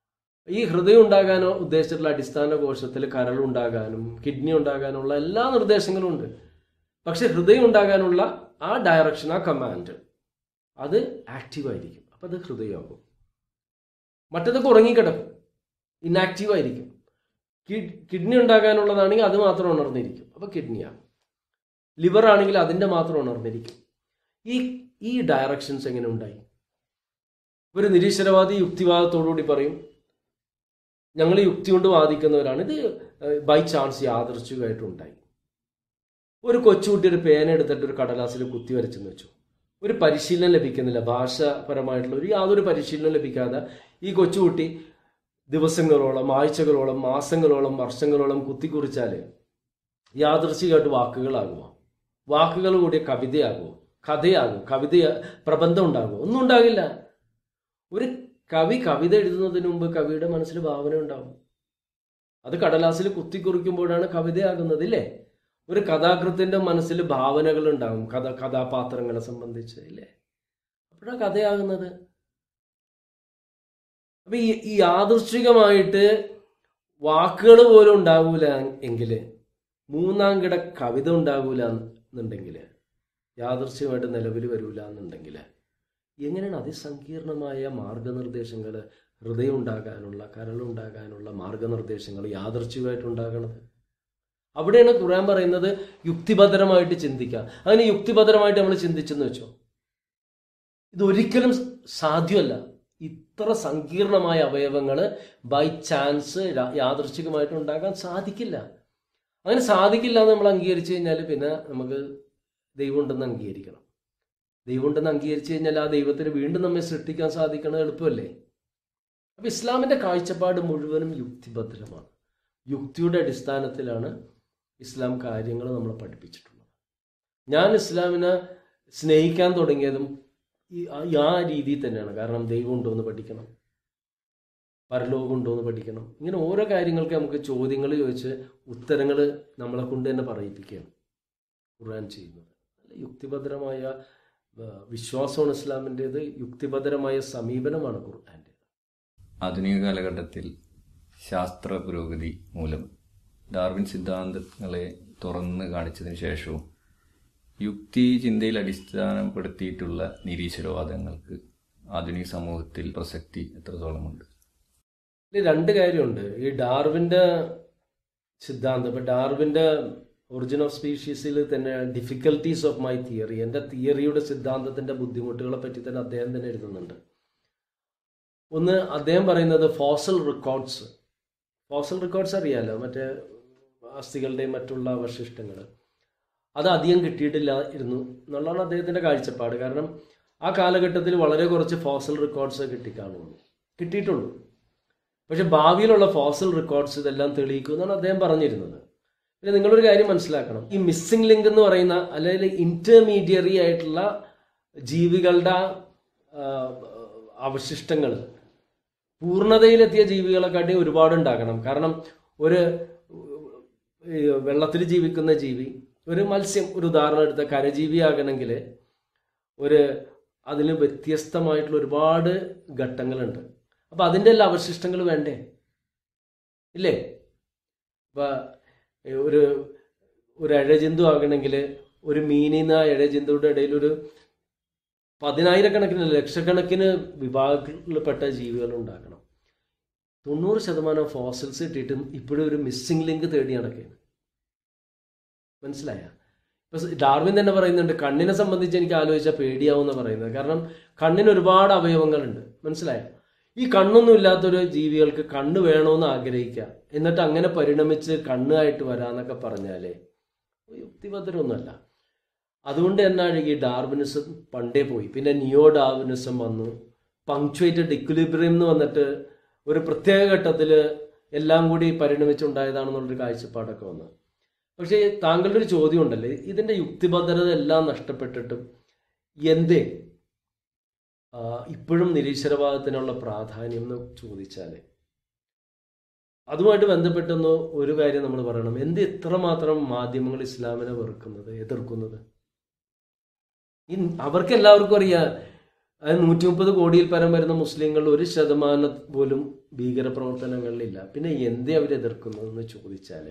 ഈ ഹൃദയം ഉണ്ടാകാനോ ഉദ്ദേശിച്ചിട്ടുള്ള അടിസ്ഥാന കോശത്തിൽ കരളുണ്ടാകാനും കിഡ്നി ഉണ്ടാകാനുള്ള എല്ലാ നിർദ്ദേശങ്ങളും ഉണ്ട്. പക്ഷെ ഹൃദയം ഉണ്ടാകാനുള്ള ആ ഡയറക്ഷൻ, ആ കമാൻഡ് അത് ആക്റ്റീവായിരിക്കും. അപ്പം അത് ഹൃദയമാകും. മറ്റതൊക്കെ ഉറങ്ങിക്കിടക്കും, ഇന്നാക്റ്റീവായിരിക്കും. കിഡ്നി ഉണ്ടാകാനുള്ളതാണെങ്കിൽ അത് മാത്രം ഉണർന്നിരിക്കും, അപ്പോൾ കിഡ്നിയാകും. ലിവർ ആണെങ്കിൽ അതിൻ്റെ മാത്രം ഉണർന്നിരിക്കും. ഈ ഈ ഡയറക്ഷൻസ് എങ്ങനെ ഉണ്ടായി? ഒരു നിരീശ്വരവാദി യുക്തിവാദത്തോടുകൂടി പറയും, ഞങ്ങൾ യുക്തി കൊണ്ട് വാദിക്കുന്നവരാണ്, ഇത് ബൈ ചാൻസ് യാദൃച്ഛികമായിട്ടുണ്ടായി. ഒരു കൊച്ചുകുട്ടി ഒരു പേന എടുത്തിട്ട് ഒരു കടലാസിൽ കുത്തി വരച്ചെന്ന് വെച്ചു. ഒരു പരിശീലനം ലഭിക്കുന്നില്ല, ഭാഷാപരമായിട്ടുള്ള ഒരു യാതൊരു പരിശീലനം ലഭിക്കാതെ ഈ കൊച്ചുകുട്ടി ദിവസങ്ങളോളം, ആഴ്ചകളോളം, മാസങ്ങളോളം, വർഷങ്ങളോളം കുത്തിക്കുറിച്ചാൽ യാദൃച്ഛികമായിട്ട് വാക്കുകളാകുമോ? വാക്കുകൾ കൂടിയ കവിതയാകുമോ? കഥയാകുമോ? കവിത, പ്രബന്ധം ഉണ്ടാകുമോ? ഒന്നും ഉണ്ടാകില്ല. ഒരു കവി കവിത എഴുതുന്നതിന് മുമ്പ് കവിയുടെ മനസ്സിൽ ഭാവന ഉണ്ടാവും. അത് കടലാസിൽ കുത്തിക്കുറിക്കുമ്പോഴാണ് കവിതയാകുന്നത്, ഇല്ലേ? ഒരു കഥാകൃത്തിന്റെ മനസ്സിൽ ഭാവനകൾ ഉണ്ടാകും, കഥ കഥാപാത്രങ്ങളെ സംബന്ധിച്ച്, ഇല്ലേ? അപ്പോഴാണ് കഥയാകുന്നത്. അപ്പൊ ഈ ഈ യാദൃശ്ചികമായിട്ട് വാക്കുകൾ പോലും ഉണ്ടാകൂല എങ്കിൽ, മൂന്നാം കിട കവിത ഉണ്ടാകൂല എന്നുണ്ടെങ്കിൽ, യാദൃശ്ചികമായിട്ട് നിലവിൽ വരൂല എന്നുണ്ടെങ്കിൽ, എങ്ങനെയാണ് അതിസങ്കീർണമായ മാർഗനിർദ്ദേശങ്ങൾ, ഹൃദയം ഉണ്ടാകാനുള്ള, കരളുണ്ടാകാനുള്ള മാർഗനിർദ്ദേശങ്ങൾ യാദൃച്ഛികമായിട്ടുണ്ടാകണത്? അവിടെയാണ് ഖുർആൻ പറയുന്നത് യുക്തിഭദ്രമായിട്ട് ചിന്തിക്കുക. അങ്ങനെ യുക്തിഭദ്രമായിട്ട് നമ്മൾ ചിന്തിച്ചെന്ന് വെച്ചോ, ഇതൊരിക്കലും സാധ്യമല്ല. ഇത്ര സങ്കീർണമായ അവയവങ്ങൾ ബൈ ചാൻസ് യാദൃച്ഛികമായിട്ട് ഉണ്ടാകാൻ സാധിക്കില്ല. അങ്ങനെ സാധിക്കില്ല എന്ന് നമ്മൾ അംഗീകരിച്ചു കഴിഞ്ഞാൽ പിന്നെ നമുക്ക് ദൈവം ഉണ്ടെന്ന് അംഗീകരിക്കണം. ദൈവം ഉണ്ടെന്ന് അംഗീകരിച്ചു കഴിഞ്ഞാൽ ആ ദൈവത്തിന് വീണ്ടും നമ്മെ സൃഷ്ടിക്കാൻ സാധിക്കണത് എളുപ്പമല്ലേ? അപ്പം ഇസ്ലാമിൻ്റെ കാഴ്ചപ്പാട് മുഴുവനും യുക്തിഭദ്രമാണ്. യുക്തിയുടെ അടിസ്ഥാനത്തിലാണ് ഇസ്ലാം കാര്യങ്ങൾ നമ്മളെ പഠിപ്പിച്ചിട്ടുള്ളത്. ഞാൻ ഇസ്ലാമിനെ സ്നേഹിക്കാൻ തുടങ്ങിയതും ആ രീതിയിൽ തന്നെയാണ്. കാരണം ദൈവം ഉണ്ടോ എന്ന് പഠിക്കണം, പരലോകം ഉണ്ടോ എന്ന് പഠിക്കണം. ഇങ്ങനെ ഓരോ കാര്യങ്ങൾക്ക് നമുക്ക് ചോദ്യങ്ങൾ ചോദിച്ച് ഉത്തരങ്ങൾ നമ്മളെ കൊണ്ട് തന്നെ പറയിപ്പിക്കുകയാണ് ഖുർആൻ ചെയ്യുന്നത്. യുക്തിഭദ്രമായ വിശ്വാസമാണ് ഇസ്ലാമിൻ്റേത്, യുക്തിഭദ്രമായ സമീപനമാണ് ഖുർആൻ്റെ. ആധുനിക കാലഘട്ടത്തിൽ ശാസ്ത്ര പുരോഗതി മൂലം ഡാർവിൻ സിദ്ധാന്തങ്ങളെ തുറന്ന് കാണിച്ചതിന് ശേഷവും യുക്തി ചിന്തയിൽ അടിസ്ഥാനപ്പെടുത്തിയിട്ടുള്ള നിരീശ്വരവാദങ്ങൾക്ക് ആധുനിക സമൂഹത്തിൽ പ്രസക്തി എത്രത്തോളമുണ്ട്? രണ്ട് കാര്യമുണ്ട്. ഈ ഡാർവിൻ്റെ സിദ്ധാന്തം, ഇപ്പം ഡാർവിൻ്റെ ഒറിജിൻ ഓഫ് സ്പീഷീസിൽ തന്നെ ഡിഫിക്കൽട്ടീസ് ഓഫ് മൈ തിയറി, എൻ്റെ തിയറിയുടെ സിദ്ധാന്തത്തിൻ്റെ ബുദ്ധിമുട്ടുകളെ പറ്റി തന്നെ അദ്ദേഹം തന്നെ എഴുതുന്നുണ്ട്. ഒന്ന് അദ്ദേഹം പറയുന്നത് ഫോസൽ റെക്കോർഡ്സ്. ഫോസൽ റെക്കോർഡ്സ് അറിയാലോ, മറ്റേ അസ്ഥികളുടെയും മറ്റുള്ള അവശിഷ്ടങ്ങൾ, അത് അധികം കിട്ടിയിട്ടില്ല ഇരുന്നു എന്നുള്ളതാണ് അദ്ദേഹത്തിൻ്റെ കാഴ്ചപ്പാട്. കാരണം ആ കാലഘട്ടത്തിൽ വളരെ കുറച്ച് ഫോസൽ റെക്കോർഡ്സ് കിട്ടിക്കാണുള്ളൂ, കിട്ടിയിട്ടുള്ളൂ. പക്ഷെ ഭാവിയിലുള്ള ഫോസൽ റെക്കോർഡ്സ് ഇതെല്ലാം തെളിയിക്കുമെന്നാണ് അദ്ദേഹം പറഞ്ഞിരുന്നത്. പിന്നെ നിങ്ങളൊരു കാര്യം മനസ്സിലാക്കണം, ഈ മിസ്സിംഗ് ലിങ്ക് എന്ന് പറയുന്ന അല്ലെങ്കിൽ ഇന്റർമീഡിയറി ആയിട്ടുള്ള ജീവികളുടെ അവശിഷ്ടങ്ങൾ പൂർണ്ണതയിലെത്തിയ ജീവികളെക്കാട്ടി ഒരുപാട് ഉണ്ടാകണം. കാരണം ഒരു വെള്ളത്തിൽ ജീവിക്കുന്ന ജീവി, ഒരു മത്സ്യം, ഒരു ഉദാഹരണം എടുത്ത കരജീവിയാകണമെങ്കിൽ ഒരു അതിന് വ്യത്യസ്തമായിട്ടുള്ള ഒരുപാട് ഘട്ടങ്ങളുണ്ട്. അപ്പം അതിൻ്റെ എല്ലാ അവശിഷ്ടങ്ങൾ വേണ്ടേ, ഇല്ലേ? ഇപ്പം ഒരു ഒരു ഇഴജന്തു ആകണമെങ്കിൽ ഒരു മീനിന്ന് ആ ഇഴജന്തുവിടെ ഇടയിൽ ഒരു പതിനായിരക്കണക്കിന് ലക്ഷക്കണക്കിന് വിഭാഗങ്ങളിൽപ്പെട്ട ജീവികൾ ഉണ്ടാക്കണം. തൊണ്ണൂറ് ശതമാനം ഫോസിൽസ് കിട്ടിയിട്ടും ഇപ്പോഴും ഒരു മിസ്സിംഗ് ലിങ്ക് തേടി നടക്കുകയാണ്. മനസ്സിലായ? ഇപ്പം ഡാർവിൻ തന്നെ പറയുന്നുണ്ട്, കണ്ണിനെ സംബന്ധിച്ച് എനിക്ക് ആലോചിച്ചാൽ പേടിയാവുമെന്ന് പറയുന്നത്. കാരണം കണ്ണിന് ഒരുപാട് അവയവങ്ങളുണ്ട്. മനസ്സിലായ? ഈ കണ്ണൊന്നും ഇല്ലാത്തൊരു ജീവികൾക്ക് കണ്ണ് വേണമെന്ന് ആഗ്രഹിക്കുക, എന്നിട്ട് അങ്ങനെ പരിണമിച്ച് കണ്ണായിട്ട് വരാന്നൊക്കെ പറഞ്ഞാലേ യുക്തിഭദ്രമൊന്നുമല്ല. അതുകൊണ്ട് തന്നെയാണ് ഈ ഡാർവിനിസം പണ്ടേ പോയി. പിന്നെ നിയോ ഡാർവിനിസം വന്നു, പങ്ക്ച്വേറ്റഡ് ഇക്വിലിബ്രിയം എന്ന് വന്നിട്ട് ഒരു പ്രത്യേക ഘട്ടത്തിൽ എല്ലാം കൂടി പരിണമിച്ചുണ്ടായതാണെന്നുള്ളൊരു കാഴ്ചപ്പാടൊക്കെ വന്നു. പക്ഷേ താങ്കളുടെ ഒരു ചോദ്യം ഉണ്ടല്ലേ, ഇതിൻ്റെ യുക്തിഭദ്രത എല്ലാം നഷ്ടപ്പെട്ടിട്ടും എന്തേ ഇപ്പോഴും നിരീശ്വരവാദത്തിനുള്ള പ്രാധാന്യം എന്ന് ചോദിച്ചാൽ അതുമായിട്ട് ബന്ധപ്പെട്ടൊന്ന് ഒരു കാര്യം നമ്മൾ പറയണം. എന്ത് എത്രമാത്രം മാധ്യമങ്ങൾ ഇസ്ലാമിനെ വെറുക്കുന്നത്, എതിർക്കുന്നത്? ഈ അവർക്ക് എല്ലാവർക്കും അറിയാം അത് നൂറ്റി മുപ്പത് കോടിയിൽ പരം വരുന്ന മുസ്ലിങ്ങൾ ഒരു ശതമാനം പോലും ഭീകരപ്രവർത്തനങ്ങളിലില്ല. പിന്നെ എന്തേ അവർ എതിർക്കുന്നതെന്ന് ചോദിച്ചാൽ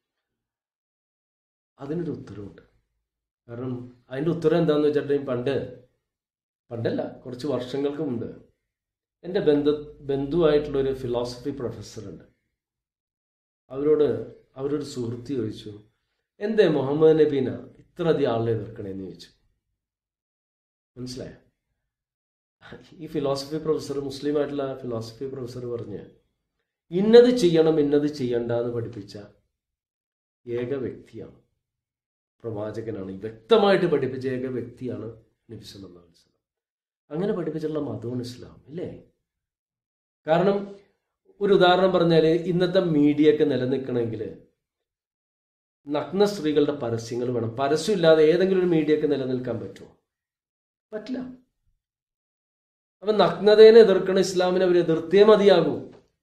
അതിനൊരു ഉത്തരവുണ്ട്. കാരണം അതിൻ്റെ ഉത്തരം എന്താണെന്ന് വെച്ചിട്ടുണ്ടെങ്കിൽ പണ്ട് പണ്ടല്ല കുറച്ച് വർഷങ്ങൾക്ക് മുമ്പ് എൻ്റെ ബന്ധു ബന്ധുവായിട്ടുള്ളൊരു ഫിലോസഫി പ്രൊഫസറുണ്ട്. അവരോട് അവരൊരു സുഹൃത്ത് ചോദിച്ചു, എന്തേ മുഹമ്മദ് നബീന ഇത്ര അധികം ആളെ എതിർക്കണേന്ന് ചോദിച്ചു. മനസ്സിലായോ? ഈ ഫിലോസഫി പ്രൊഫസർ, മുസ്ലിം ആയിട്ടുള്ള ഫിലോസഫി പ്രൊഫസർ പറഞ്ഞ് ഇന്നത് ചെയ്യണം ഇന്നത് ചെയ്യണ്ട എന്ന് പഠിപ്പിച്ച ഏക വ്യക്തിയാണ്, പ്രവാചകനാണ്, വ്യക്തമായിട്ട് പഠിപ്പിച്ച ഏക വ്യക്തിയാണ് നബി സല്ലല്ലാഹു അലൈഹി വസല്ലം. അങ്ങനെ പഠിപ്പിച്ചിട്ടുള്ള മതമാണ് ഇസ്ലാം, ഇല്ലേ? കാരണം ഒരു ഉദാഹരണം പറഞ്ഞാൽ ഇന്നത്തെ മീഡിയ ഒക്കെ നിലനിൽക്കണമെങ്കിൽ നഗ്ന സ്ത്രീകളുടെ പരസ്യങ്ങൾ വേണം. പരസ്യമില്ലാതെ ഏതെങ്കിലും ഒരു മീഡിയ ഒക്കെ നിലനിൽക്കാൻ പറ്റുമോ? പറ്റില്ല. അപ്പൊ നഗ്നതയെ എതിർക്കണ ഇസ്ലാമിനെ അവർ എതിർത്തേ മതിയാകൂ.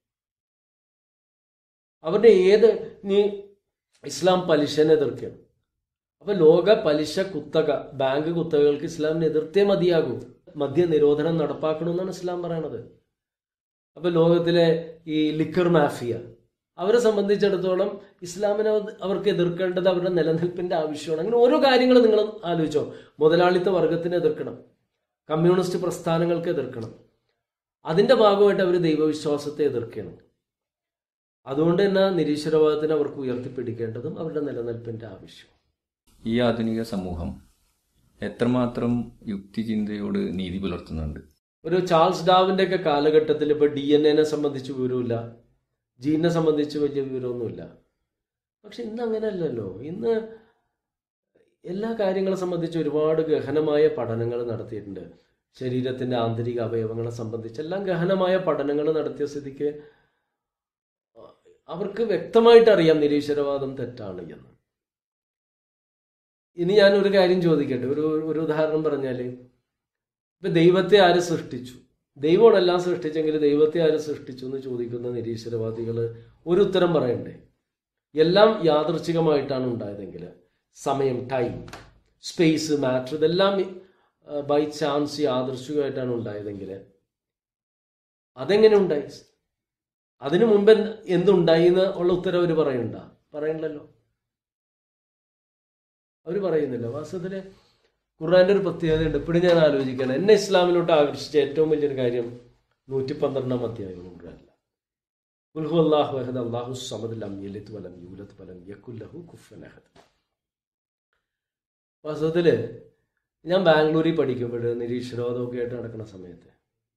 അവരുടെ ഏത് നീ ഇസ്ലാം പലിശനെ എതിർക്കണം. അപ്പൊ ലോക പലിശ കുത്തക, ബാങ്ക് കുത്തകകൾക്ക് ഇസ്ലാമിനെ എതിർത്തേ മതിയാകൂ. മദ്യ നിരോധനം നടപ്പാക്കണമെന്നാണ് ഇസ്ലാം പറയണത്. അപ്പൊ ലോകത്തിലെ ഈ ലിക്കർ മാഫിയ, അവരെ സംബന്ധിച്ചിടത്തോളം ഇസ്ലാമിനെ അവർക്ക് എതിർക്കേണ്ടത് അവരുടെ നിലനിൽപ്പിന്റെ ആവശ്യമാണ്. അങ്ങനെ ഓരോ കാര്യങ്ങൾ നിങ്ങൾ ആലോചിച്ചോ. മുതലാളിത്ത വർഗത്തിനെ എതിർക്കണം, കമ്മ്യൂണിസ്റ്റ് പ്രസ്ഥാനങ്ങൾക്ക് എതിർക്കണം. അതിന്റെ ഭാഗമായിട്ട് അവർ ദൈവവിശ്വാസത്തെ എതിർക്കണം. അതുകൊണ്ട് തന്നെ നിരീശ്വരവാദത്തിന് അവർക്ക് ഉയർത്തിപ്പിടിക്കേണ്ടതും അവരുടെ നിലനിൽപ്പിന്റെ ആവശ്യം. ഈ ആധുനിക സമൂഹം എത്രമാത്രം യുക്തിചിന്തയോട് നീതി പുലർത്തുന്നുണ്ട്? ഒരു ചാൾസ് ഡാർവിന്റെ ഒക്കെ കാലഘട്ടത്തിൽ ഇപ്പൊ ഡി എൻ എനെ സംബന്ധിച്ച് വിവരമില്ല, ജീനെ സംബന്ധിച്ച് വലിയ വിവരമൊന്നുമില്ല. പക്ഷെ ഇന്ന് അങ്ങനെയല്ലല്ലോ. ഇന്ന് എല്ലാ കാര്യങ്ങളെ സംബന്ധിച്ച് ഒരുപാട് ഗഹനമായ പഠനങ്ങൾ നടത്തിയിട്ടുണ്ട്. ശരീരത്തിന്റെ ആന്തരിക അവയവങ്ങളെ സംബന്ധിച്ച് എല്ലാം ഗഹനമായ പഠനങ്ങൾ നടത്തിയ സ്ഥിതിക്ക് അവർക്ക് വ്യക്തമായിട്ട് അറിയാം നിരീശ്വരവാദം തെറ്റാണ് എന്ന്. ഇനി ഞാൻ ഒരു കാര്യം ചോദിക്കട്ടെ, ഒരു ഒരു ഉദാഹരണം പറഞ്ഞാൽ, ഇപ്പൊ ദൈവത്തെ ആര് സൃഷ്ടിച്ചു? ദൈവമാണെല്ലാം സൃഷ്ടിച്ചെങ്കിൽ ദൈവത്തെ ആര് സൃഷ്ടിച്ചു എന്ന് ചോദിക്കുന്ന നിരീശ്വരവാദികൾ ഒരു ഉത്തരം പറയണ്ടേ? എല്ലാം യാദൃച്ഛികമായിട്ടാണ് ഉണ്ടായതെങ്കിൽ, സമയം, ടൈം, സ്പേസ്, മാറ്റർ, ഇതെല്ലാം ബൈ ചാൻസ് യാദൃച്ഛികമായിട്ടാണ് ഉണ്ടായതെങ്കിൽ അതെങ്ങനെ ഉണ്ടായി? അതിനു മുമ്പ് എന്തുണ്ടായി എന്ന് ഉള്ള ഉത്തരം അവർ പറയണ്ട? പറയണ്ടല്ലോ, അവർ പറയുന്നില്ല. വാസ്തവത്തില് ഖുർആന്റെ ഒരു പ്രത്യേകതയുണ്ട്. ഇപ്പോഴും ഞാൻ ആലോചിക്കണം, എന്നെ ഇസ്ലാമിലോട്ട് ആകർഷിച്ച ഏറ്റവും വലിയൊരു കാര്യം നൂറ്റി പന്ത്രണ്ടാം അധ്യായം ഖുർആനില്ല. ഖുൽ ഹുവല്ലാഹു അഹദ് അല്ലാഹു സമദ് ലം യലിദ് വലം യൂലദ് വലം യകുൽ ലഹു കുഫുവൻ അഹദ്. വാസ്തവത്തില് ഞാൻ ബാംഗ്ലൂരിൽ പഠിക്കുമ്പോൾ നിരീശ്വരവാദമൊക്കെ ആയിട്ട് നടക്കുന്ന സമയത്ത്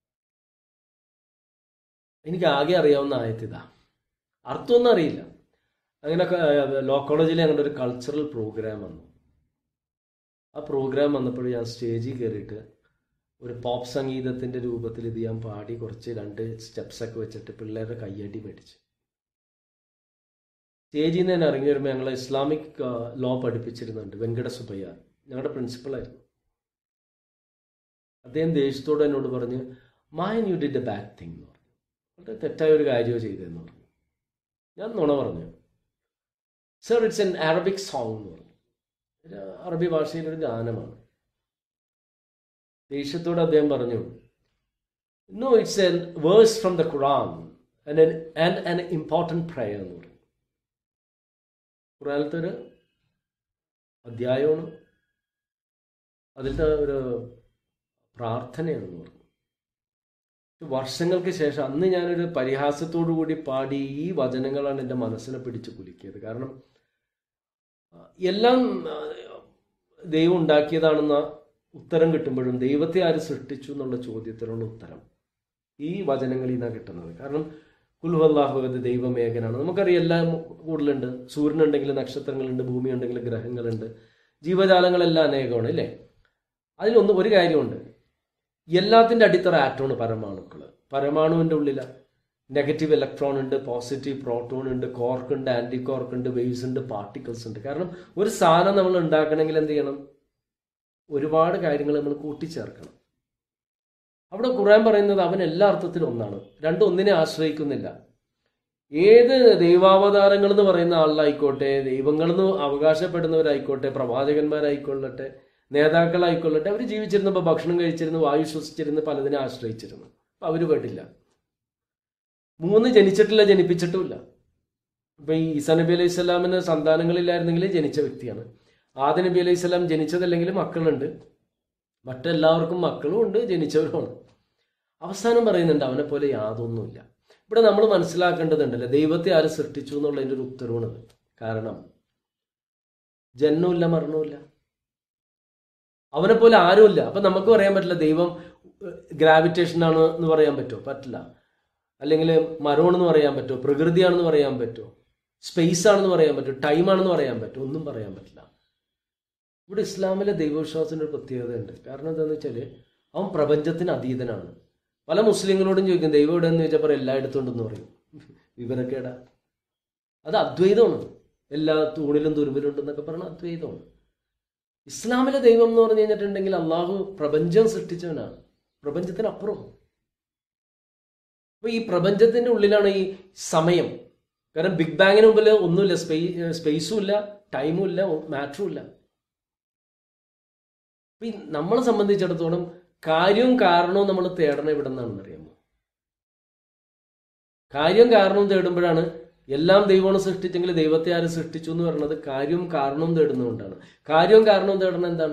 എനിക്ക് ആകെ അറിയാവുന്ന ആയത്തിതാ, അർത്ഥമൊന്നും അറിയില്ല. അങ്ങനെ ലോ കോളേജിൽ ഞങ്ങളുടെ ഒരു കൾച്ചറൽ പ്രോഗ്രാം വന്നു. ആ പ്രോഗ്രാം വന്നപ്പോൾ ഞാൻ സ്റ്റേജിൽ കയറിയിട്ട് ഒരു പോപ്പ് സംഗീതത്തിൻ്റെ രൂപത്തിൽ ഇത് ഞാൻ പാടി കുറച്ച് രണ്ട് സ്റ്റെപ്സൊക്കെ വെച്ചിട്ട് പിള്ളേരുടെ കയ്യടി മേടിച്ചു. സ്റ്റേജിൽ നിന്ന് തന്നെ ഇറങ്ങി വരുമ്പോൾ ഞങ്ങൾ ഇസ്ലാമിക് ലോ പഠിപ്പിച്ചിരുന്നുണ്ട് വെങ്കട സുബയ്യ, ഞങ്ങളുടെ പ്രിൻസിപ്പളായിരുന്നു. അദ്ദേഹം ദേഷ്യത്തോടെ എന്നോട് പറഞ്ഞ്, Mayan you did a bad thing എന്ന് പറഞ്ഞു. വളരെ തെറ്റായ ഒരു കാര്യമോ ചെയ്തതെന്ന് പറഞ്ഞു. ഞാൻ നുണ പറഞ്ഞു. Sir, it's an Arabic song എന്ന് പറഞ്ഞു. അറബി ഭാഷയിലൊരു ഗാനമാണ്. ദേഷ്യത്തോടെ അദ്ദേഹം പറഞ്ഞു, no, it's an verse from the Quran and and an important prayer എന്ന് പറഞ്ഞു. ഖുറാനിലത്തെ ഒരു അധ്യായമാണ്, അതിലത്തെ ഒരു പ്രാർത്ഥനയാണെന്ന് പറഞ്ഞു. വർഷങ്ങൾക്ക് ശേഷം അന്ന് ഞാനൊരു പരിഹാസത്തോടു കൂടി പാടി ഈ വചനങ്ങളാണ് എൻ്റെ മനസ്സിനെ പിടിച്ച് കുലുക്കിയത്. കാരണം എല്ലാം ദൈവം ഉണ്ടാക്കിയതാണെന്ന ഉത്തരം കിട്ടുമ്പോഴും ദൈവത്തെ ആര് സൃഷ്ടിച്ചു എന്നുള്ള ചോദ്യത്തിനുള്ള ഉത്തരം ഈ വചനങ്ങളിൽ നിന്നാണ് കിട്ടുന്നത്. കാരണം ഖുൽ ഹുവല്ലാഹു അഹദ്, ദൈവം ഏകനാണ്. നമുക്കറിയാം എല്ലാം കൂടുതലുണ്ട്. സൂര്യനുണ്ടെങ്കിൽ നക്ഷത്രങ്ങളുണ്ട്, ഭൂമി ഉണ്ടെങ്കിൽ ഗ്രഹങ്ങളുണ്ട്, ജീവജാലങ്ങളെല്ലാം അനേകമാണ്, അല്ലേ? അതിലൊന്ന് ഒരു കാര്യമുണ്ട്, എല്ലാത്തിൻ്റെ അടിത്തറ ആറ്റോണ്, പരമാണുക്കൾ. പരമാണുവിൻ്റെ ഉള്ളിൽ നെഗറ്റീവ് ഇലക്ട്രോൺ ഉണ്ട്, പോസിറ്റീവ് പ്രോട്ടോൺ ഉണ്ട്, കോർക്ക് ഉണ്ട്, ആൻറ്റി കോർക്ക് ഉണ്ട്, വേവ്സ് ഉണ്ട്, പാർട്ടിക്കിൾസ് ഉണ്ട്. കാരണം ഒരു സാധനം നമ്മൾ ഉണ്ടാക്കണമെങ്കിൽ എന്ത് ചെയ്യണം? ഒരുപാട് കാര്യങ്ങൾ നമ്മൾ കൂട്ടിച്ചേർക്കണം. അവിടെ ഖുർആൻ പറയുന്നത് അവൻ എല്ലാ അർത്ഥത്തിലും ഒന്നാണ്, രണ്ടും ഒന്നിനെ ആശ്രയിക്കുന്നില്ല. ഏത് ദൈവാവതാരങ്ങൾ എന്ന് പറയുന്ന ആളായിക്കോട്ടെ, ദൈവങ്ങളെന്ന് അവകാശപ്പെടുന്നവരായിക്കോട്ടെ, പ്രവാചകന്മാരായിക്കൊള്ളട്ടെ, നേതാക്കളായിക്കൊള്ളട്ടെ, അവർ ജീവിച്ചിരുന്നപ്പോൾ ഭക്ഷണം കഴിച്ചിരുന്നു, വായു ശ്വസിച്ചിരുന്നു, പലതിനെ ആശ്രയിച്ചിരുന്നു. അപ്പം അവർ പെട്ടില്ല. മൂന്ന് ജനിച്ചിട്ടില്ല, ജനിപ്പിച്ചിട്ടുമില്ല. ഇപ്പം ഈ ഈസാ നബി അലൈഹി സ്വലാമിന് സന്താനങ്ങളില്ലായിരുന്നെങ്കിൽ ജനിച്ച വ്യക്തിയാണ്. ആദം നബി അലൈഹി സ്വലാം ജനിച്ചതല്ലെങ്കിൽ മക്കളുണ്ട്, മറ്റെല്ലാവർക്കും മക്കളും ഉണ്ട്, ജനിച്ചവരുമാണ്. അവസാനം പറയുന്നുണ്ട് അവനെ പോലെ യാതൊന്നുമില്ല. ഇവിടെ നമ്മൾ മനസ്സിലാക്കേണ്ടതുണ്ടല്ലോ, ദൈവത്തെ ആര് സൃഷ്ടിച്ചു എന്നുള്ളതിൻ്റെ ഒരു ഉത്തരവാണത്. കാരണം ജന്മമില്ല, മരണമില്ല, അവനെ പോലെ ആരുമില്ല. അപ്പം നമുക്ക് പറയാൻ പറ്റില്ല ദൈവം ഗ്രാവിറ്റേഷൻ ആണ് എന്ന് പറയാൻ പറ്റുമോ? പറ്റില്ല. അല്ലെങ്കിൽ മരമാണെന്ന് പറയാൻ പറ്റുമോ? പ്രകൃതിയാണെന്ന് പറയാൻ പറ്റുമോ? സ്പേസ് ആണെന്ന് പറയാൻ പറ്റുമോ? ടൈം ആണെന്ന് പറയാൻ പറ്റുമോ? ഒന്നും പറയാൻ പറ്റില്ല. ഇവിടെ ഇസ്ലാമിലെ ദൈവവിശ്വാസത്തിൻ്റെ ഒരു പ്രത്യേകതയുണ്ട്. കാരണം എന്താണെന്ന് വെച്ചാൽ അവൻ പ്രപഞ്ചത്തിന് അതീതനാണ്. പല മുസ്ലിങ്ങളോടും ചോദിക്കും ദൈവം എവിടെയെന്ന് ചോദിച്ചാൽ പറയും എല്ലായിടത്തും ഉണ്ടെന്ന് പറയും. വിവരക്കേടാ. അത് അദ്വൈതമാണ്. എല്ലാ തൂണിലും തുരുമ്പിലുണ്ടെന്നൊക്കെ പറഞ്ഞാൽ അദ്വൈതമാണ്. ഇസ്ലാമിലെ ദൈവം എന്ന് പറഞ്ഞു കഴിഞ്ഞിട്ടുണ്ടെങ്കിൽ അള്ളാഹു പ്രപഞ്ചം സൃഷ്ടിച്ചവനാണ്, പ്രപഞ്ചത്തിനപ്പുറം. അപ്പൊ ഈ പ്രപഞ്ചത്തിന്റെ ഉള്ളിലാണ് ഈ സമയം. കാരണം ബിഗ് ബാങ്ങിന് മുമ്പിൽ ഒന്നുമില്ല, സ്പേ സ്പേസും ഇല്ല, ടൈമും ഇല്ല, മാറ്ററും ഇല്ല. അപ്പൊ ഈ നമ്മളെ സംബന്ധിച്ചിടത്തോളം കാര്യവും കാരണവും നമ്മൾ തേടണം എവിടെ നിന്നാണെന്ന് അറിയാമോ? കാര്യവും കാരണവും തേടുമ്പോഴാണ് എല്ലാം ദൈവമാണ് സൃഷ്ടിച്ചെങ്കിൽ ദൈവത്തെ ആര് സൃഷ്ടിച്ചു എന്ന് പറയുന്നത് കാര്യവും കാരണവും തേടുന്നതുകൊണ്ടാണ്. കാര്യവും കാരണവും തേടണം എന്താണ്?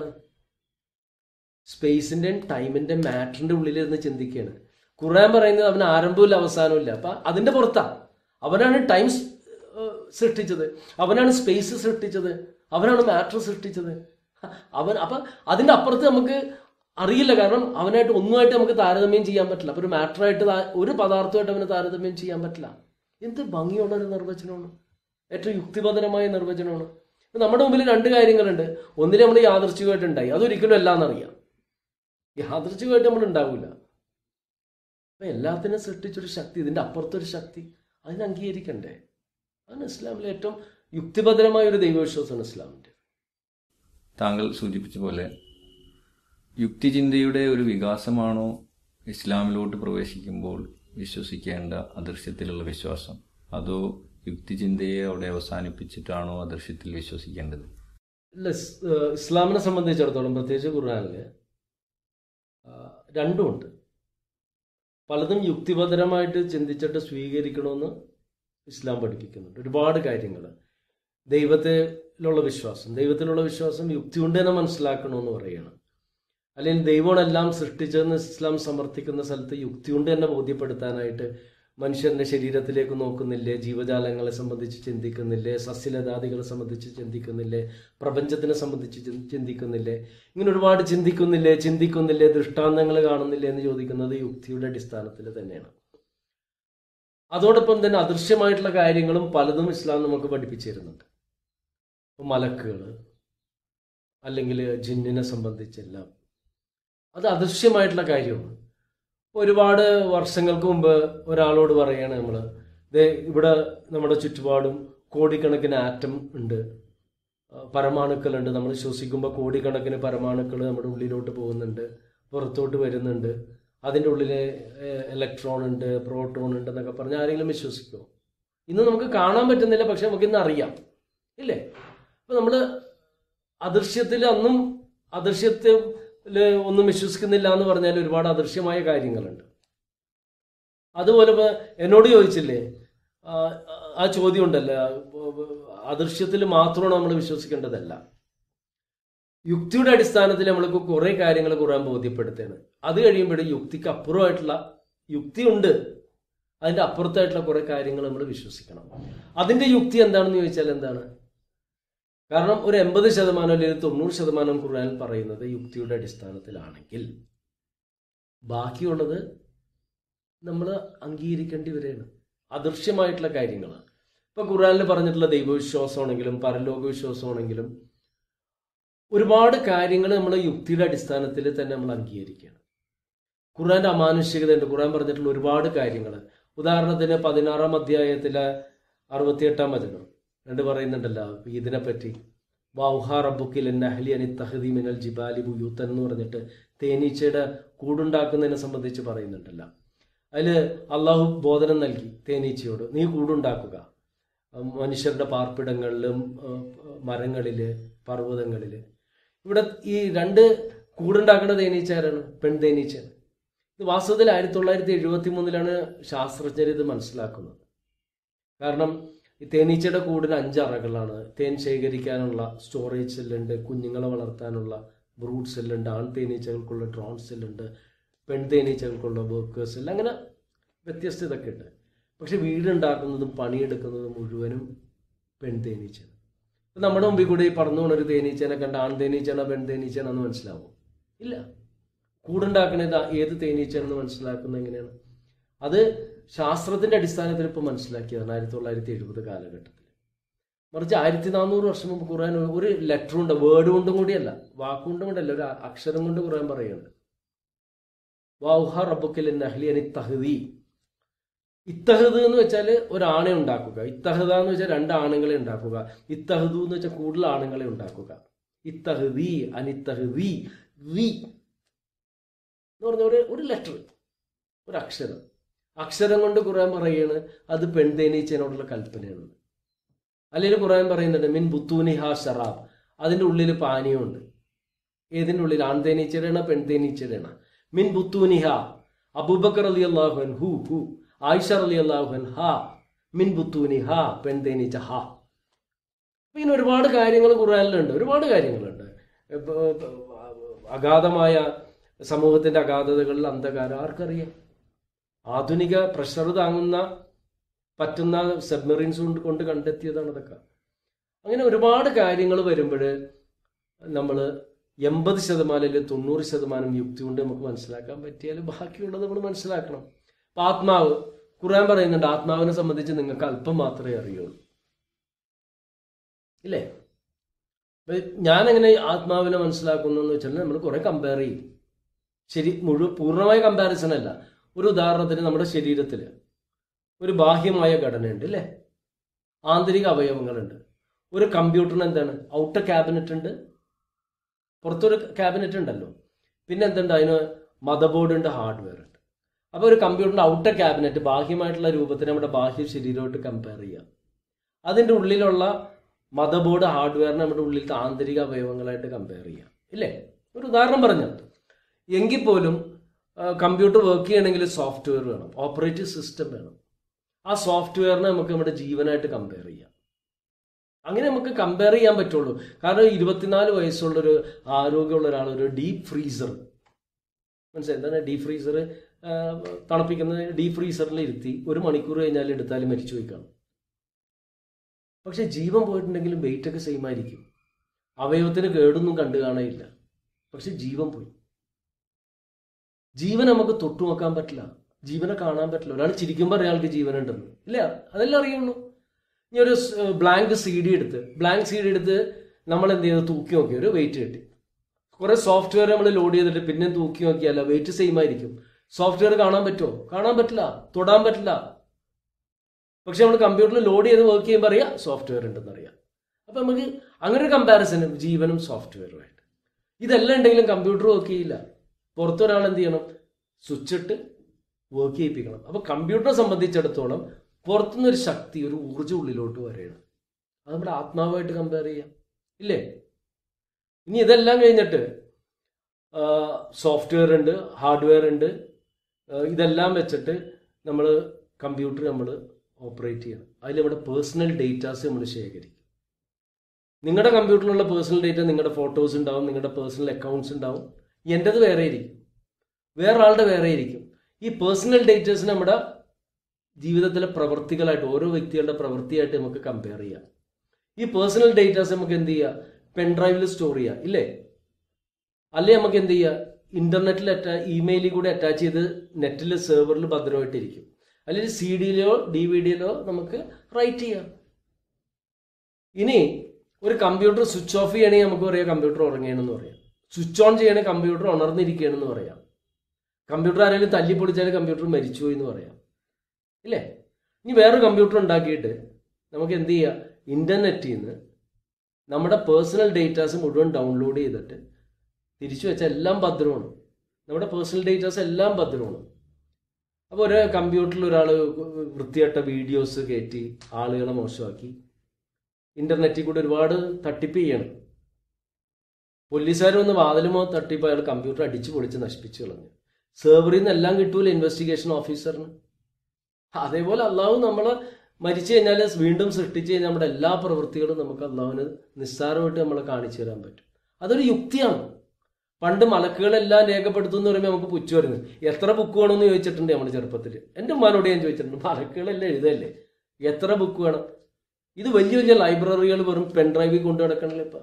സ്പേസിന്റെയും ടൈമിന്റെയും മാറ്ററിന്റെ ഉള്ളിലിരുന്ന് ചിന്തിക്കുകയാണ്. ഖുർആൻ പറയുന്നത് അവന് ആരംഭമില്ല അവസാനവും ഇല്ല. അപ്പൊ അതിന്റെ പുറത്താ. അവനാണ് ടൈം സൃഷ്ടിച്ചത്, അവനാണ് സ്പേസ് സൃഷ്ടിച്ചത്, അവനാണ് മാറ്റർ സൃഷ്ടിച്ചത്. അവൻ അപ്പൊ അതിന്റെ അപ്പുറത്ത് നമുക്ക് അറിയില്ല. കാരണം അവനായിട്ട് ഒന്നുമായിട്ട് നമുക്ക് താരതമ്യം ചെയ്യാൻ പറ്റില്ല. അപ്പൊ ഒരു മാറ്ററായിട്ട് ഒരു പദാർത്ഥമായിട്ട് അവന് താരതമ്യം ചെയ്യാൻ പറ്റില്ല. എന്ത് ഭംഗിയുള്ള ഒരു നിർവചനമാണ്, ഏറ്റവും യുക്തിപരമായ നിർവചനമാണ്. നമ്മുടെ മുമ്പിൽ രണ്ട് കാര്യങ്ങളുണ്ട്. ഒന്നിനെ നമ്മൾ യാദൃച്ഛികമായിട്ടുണ്ടായി, അതൊരിക്കലും എല്ലാം എന്നറിയാം. യാദൃച്ഛികമായിട്ട് നമ്മൾ ഉണ്ടാവില്ല. അപ്പൊ എല്ലാത്തിനും സൃഷ്ടിച്ചൊരു ശക്തി, ഇതിന്റെ അപ്പുറത്തൊരു ശക്തി, അതിനെ അംഗീകരിക്കണ്ടേ? അതാണ് ഇസ്ലാമിലെ ഏറ്റവും യുക്തിഭദ്രമായ ഒരു ദൈവവിശ്വാസമാണ് ഇസ്ലാമിന്റെ. താങ്കൾ സൂചിപ്പിച്ച പോലെ യുക്തിചിന്തയുടെ ഒരു വികാസമാണോ ഇസ്ലാമിലോട്ട് പ്രവേശിക്കുമ്പോൾ വിശ്വസിക്കേണ്ട അദൃശ്യത്തിലുള്ള വിശ്വാസം, അതോ യുക്തിചിന്തയെ അവിടെ അവസാനിപ്പിച്ചിട്ടാണോ അദൃശ്യത്തിൽ വിശ്വസിക്കേണ്ടത്? ഇല്ല, ഇസ്ലാമിനെ സംബന്ധിച്ചിടത്തോളം പ്രത്യേകിച്ച് ഖുർആനില് രണ്ടുമുണ്ട്. പലതും യുക്തിപരമായിട്ട് ചിന്തിച്ചിട്ട് സ്വീകരിക്കണമെന്ന് ഇസ്ലാം പഠിപ്പിക്കുന്നുണ്ട്. ഒരുപാട് കാര്യങ്ങൾ. ദൈവത്തിലുള്ള വിശ്വാസം ദൈവത്തിലുള്ള വിശ്വാസം യുക്തി കൊണ്ട് തന്നെ മനസ്സിലാക്കണമെന്ന് പറയുകയാണ്. അല്ലെങ്കിൽ ദൈവമെല്ലാം സൃഷ്ടിച്ചതെന്ന് ഇസ്ലാം സമർത്ഥിക്കുന്ന സ്ഥലത്ത് യുക്തി കൊണ്ട് തന്നെ ബോധ്യപ്പെടുത്താനായിട്ട് മനുഷ്യന്റെ ശരീരത്തിലേക്ക് നോക്കുന്നില്ലേ, ജീവജാലങ്ങളെ സംബന്ധിച്ച് ചിന്തിക്കുന്നില്ലേ, സസ്യലതാദികളെ സംബന്ധിച്ച് ചിന്തിക്കുന്നില്ലേ, പ്രപഞ്ചത്തിനെ സംബന്ധിച്ച് ചിന്തിക്കുന്നില്ലേ, ഇങ്ങനെ ഒരുപാട് ചിന്തിക്കുന്നില്ലേ ചിന്തിക്കുന്നില്ലേ ദൃഷ്ടാന്തങ്ങൾ കാണുന്നില്ലേ എന്ന് ചോദിക്കുന്നത് യുക്തിയുടെ അടിസ്ഥാനത്തിൽ തന്നെയാണ്. അതോടൊപ്പം തന്നെ അദൃശ്യമായിട്ടുള്ള കാര്യങ്ങളും പലതും ഇസ്ലാം നമുക്ക് പഠിപ്പിച്ചു തരുന്നുണ്ട്. മലക്കുകൾ അല്ലെങ്കിൽ ജിന്നിനെ സംബന്ധിച്ചെല്ലാം അത് അദൃശ്യമായിട്ടുള്ള കാര്യമാണ്. ഒരുപാട് വർഷങ്ങൾക്ക് മുമ്പ് ഒരാളോട് പറയാണ് നമ്മൾ, ദേ ഇവിടെ നമ്മുടെ ചുറ്റുപാടും കോടിക്കണക്കിന് ആറ്റം ഉണ്ട്, പരമാണുക്കളുണ്ട്, നമ്മൾ ശ്വസിക്കുമ്പോൾ കോടിക്കണക്കിന് പരമാണുക്കൾ നമ്മുടെ ഉള്ളിലോട്ട് പോകുന്നുണ്ട്, പുറത്തോട്ട് വരുന്നുണ്ട്, അതിൻ്റെ ഉള്ളിൽ ഇലക്ട്രോൺ ഉണ്ട്, പ്രോട്ടോൺ ഉണ്ട് എന്നൊക്കെ പറഞ്ഞാൽ ആരെങ്കിലും വിശ്വസിക്കുമോ? ഇന്ന് നമുക്ക് കാണാൻ പറ്റുന്നില്ല, പക്ഷെ നമുക്കിന്ന് അറിയാം, ഇല്ലേ? അപ്പൊ നമ്മൾ അദൃശ്യത്തിൽ അന്നും അദൃശ്യത്തിൽ ഒന്നും വിശ്വസിക്കുന്നില്ല എന്ന് പറഞ്ഞാൽ ഒരുപാട് അദൃശ്യമായ കാര്യങ്ങളുണ്ട്. അതുപോലെ ഇപ്പൊ എന്നോട് ചോദിച്ചില്ലേ ആ ചോദ്യം ഉണ്ടല്ലോ, അദൃശ്യത്തിൽ മാത്രമാണ് നമ്മൾ വിശ്വസിക്കേണ്ടതല്ല. യുക്തിയുടെ അടിസ്ഥാനത്തിൽ നമ്മൾക്ക് കുറെ കാര്യങ്ങൾ ഖുർആൻ ബോധ്യപ്പെടുത്തുകയാണ്. അത് കഴിയുമ്പോഴും യുക്തിക്ക് അപ്പുറമായിട്ടുള്ള യുക്തി ഉണ്ട്, അതിന്റെ അപ്പുറത്തായിട്ടുള്ള കുറെ കാര്യങ്ങൾ നമ്മൾ വിശ്വസിക്കണം. അതിന്റെ യുക്തി എന്താണെന്ന് ചോദിച്ചാൽ എന്താണ്? കാരണം ഒരു എൺപത് ശതമാനം അല്ലെങ്കിൽ തൊണ്ണൂറ് ശതമാനം ഖുർആനിൽ പറയുന്നത് യുക്തിയുടെ അടിസ്ഥാനത്തിലാണെങ്കിൽ ബാക്കിയുള്ളത് നമ്മൾ അംഗീകരിക്കേണ്ടി വരികയാണ്. അദൃശ്യമായിട്ടുള്ള കാര്യങ്ങളാണ്. ഇപ്പൊ ഖുർആനിൽ പറഞ്ഞിട്ടുള്ള ദൈവവിശ്വാസമാണെങ്കിലും പരലോക വിശ്വാസമാണെങ്കിലും ഒരുപാട് കാര്യങ്ങൾ നമ്മൾ യുക്തിയുടെ അടിസ്ഥാനത്തിൽ തന്നെ നമ്മൾ അംഗീകരിക്കുകയാണ്. ഖുർആന്റെ അമാനുഷികത ഉണ്ട്. ഖുർആൻ പറഞ്ഞിട്ടുള്ള ഒരുപാട് കാര്യങ്ങൾ, ഉദാഹരണത്തിന് പതിനാറാം അധ്യായത്തിലെ അറുപത്തിയെട്ടാം വചനം രണ്ട് പറയുന്നുണ്ടല്ലോ ഇതിനെപ്പറ്റി, വൗഹാ റബ്ബുക്കിൽ നഹ്ലി അനി തഹ്ദി മിനൽ ജിബാലി ബുയൂത്തൻ എന്ന് പറഞ്ഞിട്ട് തേനീച്ചയുടെ കൂടുണ്ടാക്കുന്നതിനെ സംബന്ധിച്ച് പറയുന്നുണ്ടല്ലോ. അതിൽ അള്ളാഹു ബോധനം നൽകി തേനീച്ചയോട്, നീ കൂടുണ്ടാക്കുക മനുഷ്യരുടെ പാർപ്പിടങ്ങളിലും മരങ്ങളില് പർവ്വതങ്ങളില്. ഇവിടെ ഈ രണ്ട് കൂടുണ്ടാക്കുന്ന തേനീച്ചയാരാണ്? പെൺ തേനീച്ചയാണ്. ഇത് വാസ്തവത്തിൽ ആയിരത്തി തൊള്ളായിരത്തി എഴുപത്തി മൂന്നിലാണ് ശാസ്ത്രജ്ഞർ ഇത് മനസ്സിലാക്കുന്നത്. കാരണം ഈ തേനീച്ചയുടെ കൂടിന് അഞ്ച് അറകളാണ്. തേൻ ശേഖരിക്കാനുള്ള സ്റ്റോറേജ് സെല്ലുണ്ട്, കുഞ്ഞുങ്ങളെ വളർത്താനുള്ള ബ്രൂഡ് സെല്ലുണ്ട്, ആൺ തേനീച്ചകൾക്കുള്ള ഡ്രോൺ സെല്ലുണ്ട്, പെൺ തേനീച്ചകൾക്കുള്ള വർക്കേഴ്സ് സെല്ല്, അങ്ങനെ വ്യത്യസ്ത ഇതൊക്കെ ഉണ്ട്. പക്ഷെ വീടുണ്ടാക്കുന്നതും പണിയെടുക്കുന്നതും മുഴുവനും പെൺ തേനീച്ചയാണ്. ഇപ്പം നമ്മുടെ മുമ്പിൽ കൂടി ഈ പറന്നു പോണൊരു തേനീച്ചേനെ കണ്ട ആൺ തേനീച്ചയാണോ പെൺ തേനീച്ചയാണോ എന്ന് മനസ്സിലാവും? ഇല്ല. കൂടുണ്ടാക്കുന്നത് ഏത് തേനീച്ചയാണെന്ന് മനസ്സിലാക്കുന്നത് എങ്ങനെയാണ്? അത് ശാസ്ത്രത്തിന്റെ അടിസ്ഥാനത്തിൽ ഇപ്പോൾ മനസ്സിലാക്കിയതാണ് ആയിരത്തി തൊള്ളായിരത്തി എഴുപത് കാലഘട്ടത്തിൽ. മറിച്ച് ആയിരത്തി നാനൂറ് വർഷം മുമ്പ് ഖുർആൻ ഒരു ലെറ്റർ ഉണ്ട്, വേർഡ് കൊണ്ടും കൂടിയല്ല, വാക്കുകൊണ്ടും കൊണ്ടല്ല, ഒരു അക്ഷരം കൊണ്ട് ഖുർആൻ പറയുന്നുണ്ട്. വൗഹ റബ്ബുക്കൽ നഹ്ലി അനി തഹ്ദി. ഇത്തഹദ് എന്ന് വെച്ചാൽ ഒരാണെ ഉണ്ടാക്കുക, ഇത്തഹദ എന്ന് വെച്ചാൽ രണ്ട് ആണുങ്ങളെ ഉണ്ടാക്കുക, ഇത്തഹദു എന്ന് വെച്ചാൽ കൂടുതൽ ആണുങ്ങളെ ഉണ്ടാക്കുക. ഇത്തഹദി അനിത്തഹദി വി എന്ന് പറഞ്ഞ ഒരു ഒരു ലെറ്റർ, ഒരു അക്ഷരം, അക്ഷരം കൊണ്ട് ഖുർആൻ പറയാണ് അത് പെൺ തേനീച്ചയോടുള്ള കൽപ്പനയാണ്. അല്ലെങ്കിൽ ഖുർആൻ പറയുന്നുണ്ട് മിൻ ബുത്തൂനിഹ ഷറാബ്, അതിൻ്റെ ഉള്ളിൽ പാനീയമുണ്ട്. ഏതിൻ്റെ ഉള്ളിൽ? ആൺ തേനീച്ചയുടെയാണ് പെൺ തേനീച്ചയുടെയാണ്? മിൻ ബുത്തൂനിഹ. അബൂബക്കർ റളിയല്ലാഹു അൻഹു ഹു, ആയിഷ റളിയല്ലാഹു അൻഹ, മിൻ ബുത്തൂനിഹ, പെൺ തേനീച്ച ഹ. ഇങ്ങനെ ഒരുപാട് കാര്യങ്ങൾ ഖുർആനിലുണ്ട്, ഒരുപാട് കാര്യങ്ങളുണ്ട്. അഗാധമായ സമൂഹത്തിന്റെ അഗാധതകളിൽ അന്ധകാരം ആർക്കറിയാം? ആധുനിക പ്രഷർ താങ്ങുന്ന പറ്റുന്ന സബ്മറീൻസ് കൊണ്ട് കൊണ്ട് കണ്ടെത്തിയതാണ് അതൊക്കെ. അങ്ങനെ ഒരുപാട് കാര്യങ്ങൾ വരുമ്പോൾ നമ്മൾ എൺപത് ശതമാനം അല്ലെങ്കിൽ തൊണ്ണൂറ് ശതമാനം യുക്തി കൊണ്ട് നമുക്ക് മനസ്സിലാക്കാൻ പറ്റിയാൽ ബാക്കിയുള്ളത് നമ്മൾ മനസ്സിലാക്കണം. അപ്പം ആത്മാവ്, ഖുർആൻ പറയുന്നുണ്ട് ആത്മാവിനെ സംബന്ധിച്ച് നിങ്ങൾക്ക് അല്പം മാത്രമേ അറിയുള്ളൂ, ഇല്ലേ? ഞാനെങ്ങനെ ആത്മാവിനെ മനസ്സിലാക്കുന്നു എന്ന് വെച്ചാൽ നമ്മൾ കുറെ കമ്പയർ ചെയ്യും. ശരി, മുഴുവൻ പൂർണ്ണമായ കമ്പാരിസൺ അല്ല. ഒരു ഉദാഹരണത്തിന് നമ്മുടെ ശരീരത്തിൽ ഒരു ബാഹ്യമായ ഘടനയുണ്ട്, അല്ലേ? ആന്തരിക അവയവങ്ങളുണ്ട്. ഒരു കമ്പ്യൂട്ടറിന് എന്താണ്? ഔട്ടർ ക്യാബിനറ്റ് ഉണ്ട്, പുറത്തൊരു ക്യാബിനറ്റ് ഉണ്ടല്ലോ. പിന്നെ എന്തുണ്ട്? അതിന് മദർ ബോർഡ് ഉണ്ട്, ഹാർഡ്വെയർ ഉണ്ട്. അപ്പോൾ ഒരു കമ്പ്യൂട്ടറിൻ്റെ ഔട്ടർ ക്യാബിനറ്റ് ബാഹ്യമായിട്ടുള്ള രൂപത്തിന് നമ്മുടെ ബാഹ്യ ശരീരമായിട്ട് കമ്പയർ ചെയ്യാം. അതിൻ്റെ ഉള്ളിലുള്ള മദർ ബോർഡ് ഹാർഡ്വെയറിനെ നമ്മുടെ ഉള്ളിലത്തെ ആന്തരിക അവയവങ്ങളായിട്ട് കമ്പയർ ചെയ്യാം, ഇല്ലേ? ഒരു ഉദാഹരണം പറഞ്ഞു. എങ്കിൽ പോലും കമ്പ്യൂട്ടർ വർക്ക് ചെയ്യണമെങ്കിൽ സോഫ്റ്റ്വെയർ വേണം, ഓപ്പറേറ്റിംഗ് സിസ്റ്റം വേണം. ആ സോഫ്റ്റ്വെയറിനെ നമുക്ക് നമ്മുടെ ജീവനായിട്ട് കമ്പയർ ചെയ്യാം. അങ്ങനെ നമുക്ക് കമ്പയർ ചെയ്യാൻ പറ്റുള്ളൂ. കാരണം ഇരുപത്തിനാല് വയസ്സുള്ളൊരു ആരോഗ്യമുള്ള ഒരാൾ ഒരു ഡീപ്പ് ഫ്രീസർ, മനസ്സിലായി എന്താണ് ഡീപ്പ് ഫ്രീസർ? തണുപ്പിക്കുന്നത് ഡീപ്പ് ഫ്രീസറിൽ ഇരുത്തി ഒരു മണിക്കൂർ കഴിഞ്ഞാൽ എടുത്താലും മരിച്ചു പോയി കാണും. പക്ഷെ ജീവൻ പോയിട്ടുണ്ടെങ്കിലും വെയിറ്റ് ഒക്കെ സെയിം ആയിരിക്കും. അവയവത്തിന് കേടൊന്നും കണ്ടു കാണാനില്ല, പക്ഷെ ജീവൻ പോയി. ജീവൻ നമുക്ക് തൊട്ടു നോക്കാൻ പറ്റില്ല, ജീവനെ കാണാൻ പറ്റില്ല. ഒരാൾ ചിരിക്കുമ്പോൾ ഒരാൾക്ക് ജീവനുണ്ടെന്ന്, ഇല്ല? അതെല്ലാം അറിയുള്ളൂ. ഇനി ഒരു ബ്ലാങ്ക് സി ഡി എടുത്ത് ബ്ലാങ്ക് സി ഡി എടുത്ത് നമ്മൾ എന്ത് ചെയ്ത് തൂക്കി നോക്കി, ഒരു വെയിറ്റ് കിട്ടി. കുറെ സോഫ്റ്റ്വെയർ നമ്മൾ ലോഡ് ചെയ്തിട്ട് പിന്നെ തൂക്കി നോക്കിയാലോ വെയിറ്റ് സെയിം ആയിരിക്കും. സോഫ്റ്റ്വെയർ കാണാൻ പറ്റുമോ? കാണാൻ പറ്റില്ല, തൊടാൻ പറ്റില്ല. പക്ഷെ നമ്മൾ കമ്പ്യൂട്ടറിൽ ലോഡ് ചെയ്ത് വർക്ക് ചെയ്യുമ്പോൾ അറിയാം സോഫ്റ്റ്വെയർ ഉണ്ടെന്ന് അറിയാം. അപ്പം നമുക്ക് അങ്ങനെ ഒരു കമ്പാരിസൺ ജീവനും സോഫ്റ്റ്വെയറുമായിട്ട്. ഇതെല്ലാം ഉണ്ടെങ്കിലും കമ്പ്യൂട്ടർ വർക്ക് ചെയ്യില്ല. പുറത്തൊരാൾ എന്ത് ചെയ്യണം? സ്വിച്ച് ഇട്ട് വർക്ക് ചെയ്യിപ്പിക്കണം. അപ്പോൾ കമ്പ്യൂട്ടറെ സംബന്ധിച്ചിടത്തോളം പുറത്തുനിന്നൊരു ശക്തി, ഒരു ഊർജ്ജം ഉള്ളിലോട്ട് വരെയാണ്. അത് നമ്മുടെ ആത്മാവായിട്ട് കമ്പയർ ചെയ്യാം, ഇല്ലേ? ഇനി ഇതെല്ലാം കഴിഞ്ഞിട്ട് സോഫ്റ്റ്വെയർ ഉണ്ട്, ഹാർഡ്വെയർ ഉണ്ട്. ഇതെല്ലാം വെച്ചിട്ട് നമ്മൾ കമ്പ്യൂട്ടർ നമ്മൾ ഓപ്പറേറ്റ് ചെയ്യണം. അതിൽ നമ്മുടെ പേഴ്സണൽ ഡേറ്റാസ് നമ്മൾ ശേഖരിക്കും. നിങ്ങളുടെ കമ്പ്യൂട്ടറിലുള്ള പേഴ്സണൽ ഡേറ്റ, നിങ്ങളുടെ ഫോട്ടോസ് ഉണ്ടാവും, നിങ്ങളുടെ പേഴ്സണൽ അക്കൗണ്ട്സ് ഉണ്ടാവും. എൻ്റെത് വേറെ ഇരിക്കും, വേറെ ആളുടെ വേറെ ഇരിക്കും. ഈ പേഴ്സണൽ ഡേറ്റാസ് നമ്മുടെ ജീവിതത്തിലെ പ്രവൃത്തികളായിട്ട്, ഓരോ വ്യക്തികളുടെ പ്രവൃത്തിയായിട്ട് നമുക്ക് കമ്പയർ ചെയ്യാം. ഈ പേഴ്സണൽ ഡേറ്റാസ് നമുക്ക് എന്ത് ചെയ്യുക? പെൻഡ്രൈവിൽ സ്റ്റോർ ചെയ്യുക, ഇല്ലേ? അല്ലെ നമുക്ക് എന്ത് ചെയ്യുക? ഇന്റർനെറ്റിൽ അറ്റാ ഇമെയിലിൽ കൂടി അറ്റാച്ച് ചെയ്ത് നെറ്റിൽ സെർവറിൽ ഭദ്രമായിട്ടിരിക്കും. അല്ലെങ്കിൽ സി ഡിയിലോ ഡി വി ഡിയിലോ നമുക്ക് റൈറ്റ് ചെയ്യാം. ഇനി ഒരു കമ്പ്യൂട്ടർ സ്വിച്ച് ഓഫ് ചെയ്യണമെങ്കിൽ നമുക്ക് പറയാം കമ്പ്യൂട്ടർ ഉറങ്ങുകയാണെന്ന് പറയാം. സ്വിച്ച് ഓൺ ചെയ്യണമെങ്കിൽ കമ്പ്യൂട്ടർ ഉണർന്നിരിക്കുകയാണെന്ന് പറയാം. കമ്പ്യൂട്ടർ ആരെങ്കിലും തല്ലിപ്പൊളിച്ചാൽ കമ്പ്യൂട്ടർ മരിച്ചുപോയി എന്ന് പറയാം, ഇല്ലേ? ഇനി വേറൊരു കമ്പ്യൂട്ടർ ഉണ്ടാക്കിയിട്ട് നമുക്ക് എന്ത് ചെയ്യുക? ഇന്റർനെറ്റിൽ നിന്ന് നമ്മുടെ പേഴ്സണൽ ഡേറ്റാസ് മുഴുവൻ ഡൗൺലോഡ് ചെയ്തിട്ട് തിരിച്ചു വെച്ചാൽ എല്ലാം ഭദ്രമാണ്. നമ്മുടെ പേഴ്സണൽ ഡേറ്റാസ് എല്ലാം ഭദ്രമാണ്. അപ്പോൾ ഒരു കമ്പ്യൂട്ടറിൽ ഒരാൾ വൃത്തിയായിട്ട വീഡിയോസ് കയറ്റി ആളുകളെ മോശമാക്കി ഇന്റർനെറ്റിൽ കൂടെ ഒരുപാട് തട്ടിപ്പ് ചെയ്യണം. പോലീസുകാർ വന്ന് വാതിലുമോ തട്ടിപ്പോൾ അയാൾ കമ്പ്യൂട്ടർ അടിച്ചു പൊളിച്ച് നശിപ്പിച്ചു കളഞ്ഞു. സെർവറിൽ നിന്ന് എല്ലാം കിട്ടൂല ഇൻവെസ്റ്റിഗേഷൻ ഓഫീസറിന്. അതേപോലെ അള്ളാഹു നമ്മളെ മരിച്ചു കഴിഞ്ഞാൽ വീണ്ടും സൃഷ്ടിച്ച് കഴിഞ്ഞാൽ നമ്മുടെ എല്ലാ പ്രവൃത്തികളും നമുക്ക് അള്ളാഹുവിന് നിസ്സാരമായിട്ട് നമ്മളെ കാണിച്ചു തരാൻ പറ്റും. അതൊരു യുക്തിയാണ്. പണ്ട് മലക്കുകളെല്ലാം രേഖപ്പെടുത്തും എന്ന് പറയുമ്പോൾ നമുക്ക് പുച്ഛ വരുന്നത്. എത്ര ബുക്ക് വേണമെന്ന് ചോദിച്ചിട്ടുണ്ട് നമ്മുടെ ചെറുപ്പത്തിൽ. എൻ്റെ ഉമ്മാനോട് ഞാൻ ചോദിച്ചിട്ടുണ്ട്, മലക്കുകളെല്ലാം എഴുതല്ലേ, എത്ര ബുക്ക് വേണം? ഇത് വലിയ വലിയ ലൈബ്രറികൾ വെറും പെൻഡ്രൈവിൽ കൊണ്ടു നടക്കണല്ലോ ഇപ്പം.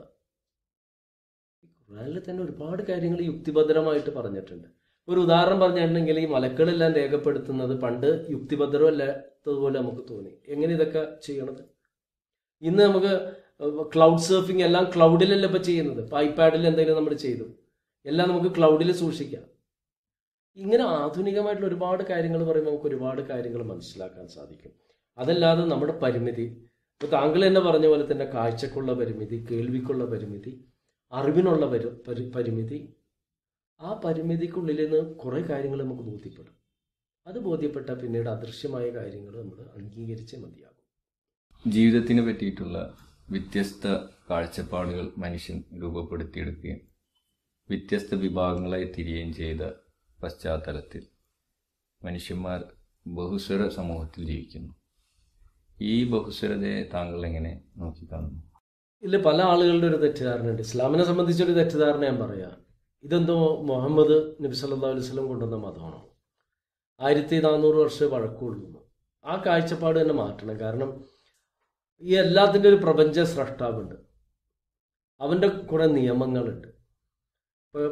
ഖുർആനിൽ തന്നെ ഒരുപാട് കാര്യങ്ങൾ യുക്തിഭദ്രമായിട്ട് പറഞ്ഞിട്ടുണ്ട്. ഒരു ഉദാഹരണം പറഞ്ഞിട്ടുണ്ടെങ്കിൽ ഈ മലക്കുകളെല്ലാം രേഖപ്പെടുത്തുന്നത് പണ്ട് യുക്തിഭദ്രമല്ലാത്തതുപോലെ നമുക്ക് തോന്നി. എങ്ങനെ ഇതൊക്കെ ചെയ്യണത്? ഇന്ന് നമുക്ക് ക്ലൗഡ് സർഫിങ് എല്ലാം ക്ലൗഡിലല്ല ഇപ്പം ചെയ്യുന്നത്. ഇപ്പം ഐപാഡിൽ എന്തെങ്കിലും നമ്മൾ ചെയ്തു, എല്ലാം നമുക്ക് ക്ലൗഡിൽ സൂക്ഷിക്കാം. ഇങ്ങനെ ആധുനികമായിട്ടുള്ള ഒരുപാട് കാര്യങ്ങൾ പറയുമ്പോൾ നമുക്ക് ഒരുപാട് കാര്യങ്ങൾ മനസ്സിലാക്കാൻ സാധിക്കും. അതല്ലാതെ നമ്മുടെ പരിമിതി, ഇപ്പോൾ താങ്കൾ തന്നെ പറഞ്ഞ പോലെ തന്നെ കാഴ്ചക്കുള്ള പരിമിതി, കേൾവിക്കുള്ള പരിമിതി, അറിവിനുള്ള പരി പരിമിതി ആ പരിമിതിക്കുള്ളിൽ നിന്ന് കുറേ കാര്യങ്ങൾ നമുക്ക് ബോധ്യപ്പെടും. അത് ബോധ്യപ്പെട്ടാൽ പിന്നീട് അദൃശ്യമായ കാര്യങ്ങൾ നമ്മൾ അംഗീകരിച്ചേ മതിയാകും. ജീവിതത്തിനെ പറ്റിയിട്ടുള്ള വ്യത്യസ്ത കാഴ്ചപ്പാടുകൾ മനുഷ്യൻ രൂപപ്പെടുത്തിയെടുക്കുകയും വ്യത്യസ്ത വിഭാഗങ്ങളായി തിരിയുകയും ചെയ്ത പശ്ചാത്തലത്തിൽ മനുഷ്യന്മാർ ബഹുസ്വര സമൂഹത്തിൽ ജീവിക്കുന്നു. ഈ ബഹുസ്വരതയെ താങ്കൾ എങ്ങനെ നോക്കിക്കാണുന്നു? ഇതിൽ പല ആളുകളുടെ ഒരു തെറ്റിദ്ധാരണയുണ്ട്. ഇസ്ലാമിനെ സംബന്ധിച്ചൊരു തെറ്റിദ്ധാരണ ഞാൻ പറയാം. ഇതെന്തോ മുഹമ്മദ് നബി സല്ലല്ലാഹു അലൈഹി വസല്ലം കൊണ്ടുവന്ന മതമാണോ, ആയിരത്തി നാനൂറ് വർഷം പഴക്കമുള്ളൂ. ആ കാഴ്ചപ്പാട് തന്നെ മാറ്റണം. കാരണം ഈ എല്ലാത്തിൻ്റെ ഒരു പ്രപഞ്ച സ്രഷ്ടാവുണ്ട്, അവൻ്റെ കുറേ നിയമങ്ങളുണ്ട്. ഇപ്പോൾ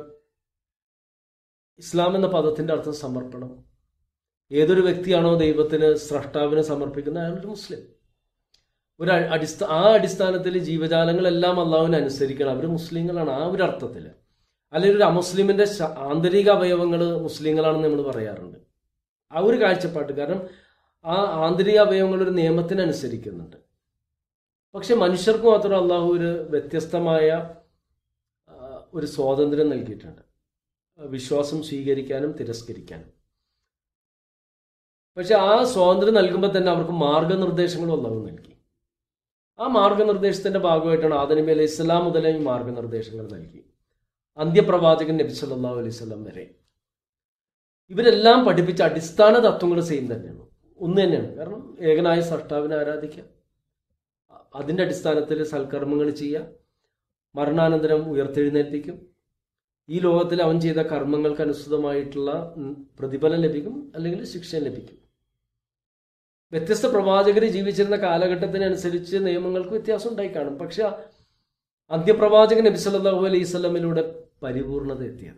ഇസ്ലാം എന്ന പദത്തിൻ്റെ അർത്ഥം സമർപ്പണം. ഏതൊരു വ്യക്തിയാണോ ദൈവത്തിന് സ്രഷ്ടാവിനെ സമർപ്പിക്കുന്നത് അയാളൊരു മുസ്ലിം. ഒരു അടിസ്ഥാന ആ അടിസ്ഥാനത്തിൽ ജീവജാലങ്ങളെല്ലാം അള്ളാഹുവിനെ അനുസരിക്കണം, അവർ മുസ്ലിങ്ങളാണ് ആ ഒരു അർത്ഥത്തിൽ. അല്ലെങ്കിൽ ഒരു അമുസ്ലിമിൻ്റെ ആന്തരിക അവയവങ്ങൾ മുസ്ലിങ്ങളാണെന്ന് നമ്മൾ പറയാറുണ്ട്. ആ ഒരു കാഴ്ചപ്പാട്ട്. കാരണം ആ ആന്തരിക അവയവങ്ങൾ ഒരു നിയമത്തിനനുസരിക്കുന്നുണ്ട്. പക്ഷെ മനുഷ്യർക്ക് മാത്രം അള്ളാഹു ഒരു വ്യത്യസ്തമായ ഒരു സ്വാതന്ത്ര്യം നൽകിയിട്ടുണ്ട്, വിശ്വാസം സ്വീകരിക്കാനും തിരസ്കരിക്കാനും. പക്ഷെ ആ സ്വാതന്ത്ര്യം നൽകുമ്പോൾ തന്നെ അവർക്ക് മാർഗനിർദ്ദേശങ്ങളും അള്ളാഹു നൽകി. ആ മാർഗനിർദ്ദേശത്തിൻ്റെ ഭാഗമായിട്ടാണ് ആദം നബി അലൈഹി സ്വലാം മുതലേ ഈ മാർഗനിർദ്ദേശങ്ങൾ നൽകി. അന്ത്യപ്രവാചകൻ നബി സല്ലല്ലാഹു അലൈഹി വസല്ലം വരെ ഇവരെല്ലാം പഠിപ്പിച്ച അടിസ്ഥാന തത്വങ്ങൾ സെയിം തന്നെയാണ്, ഒന്ന് തന്നെയാണ്. കാരണം ഏകനായ സൃഷ്ടാവിനെ ആരാധിക്കുക, അതിൻ്റെ അടിസ്ഥാനത്തിൽ സൽക്കർമ്മങ്ങൾ ചെയ്യുക, മരണാനന്തരം ഉയർത്തെഴുന്നേൽപ്പിക്കും, ഈ ലോകത്തിൽ അവൻ ചെയ്ത കർമ്മങ്ങൾക്ക് അനുസൃതമായിട്ടുള്ള പ്രതിഫലം ലഭിക്കും അല്ലെങ്കിൽ ശിക്ഷ ലഭിക്കും. വ്യത്യസ്ത പ്രവാചകർ ജീവിച്ചിരുന്ന കാലഘട്ടത്തിനനുസരിച്ച് നിയമങ്ങൾക്ക് വ്യത്യാസം ഉണ്ടായി കാണും. പക്ഷെ അന്ത്യപ്രവാചകൻ നബി സല്ലല്ലാഹു അലൈഹി വസല്ലമിലൂടെ പരിപൂർണത എത്തിയത്.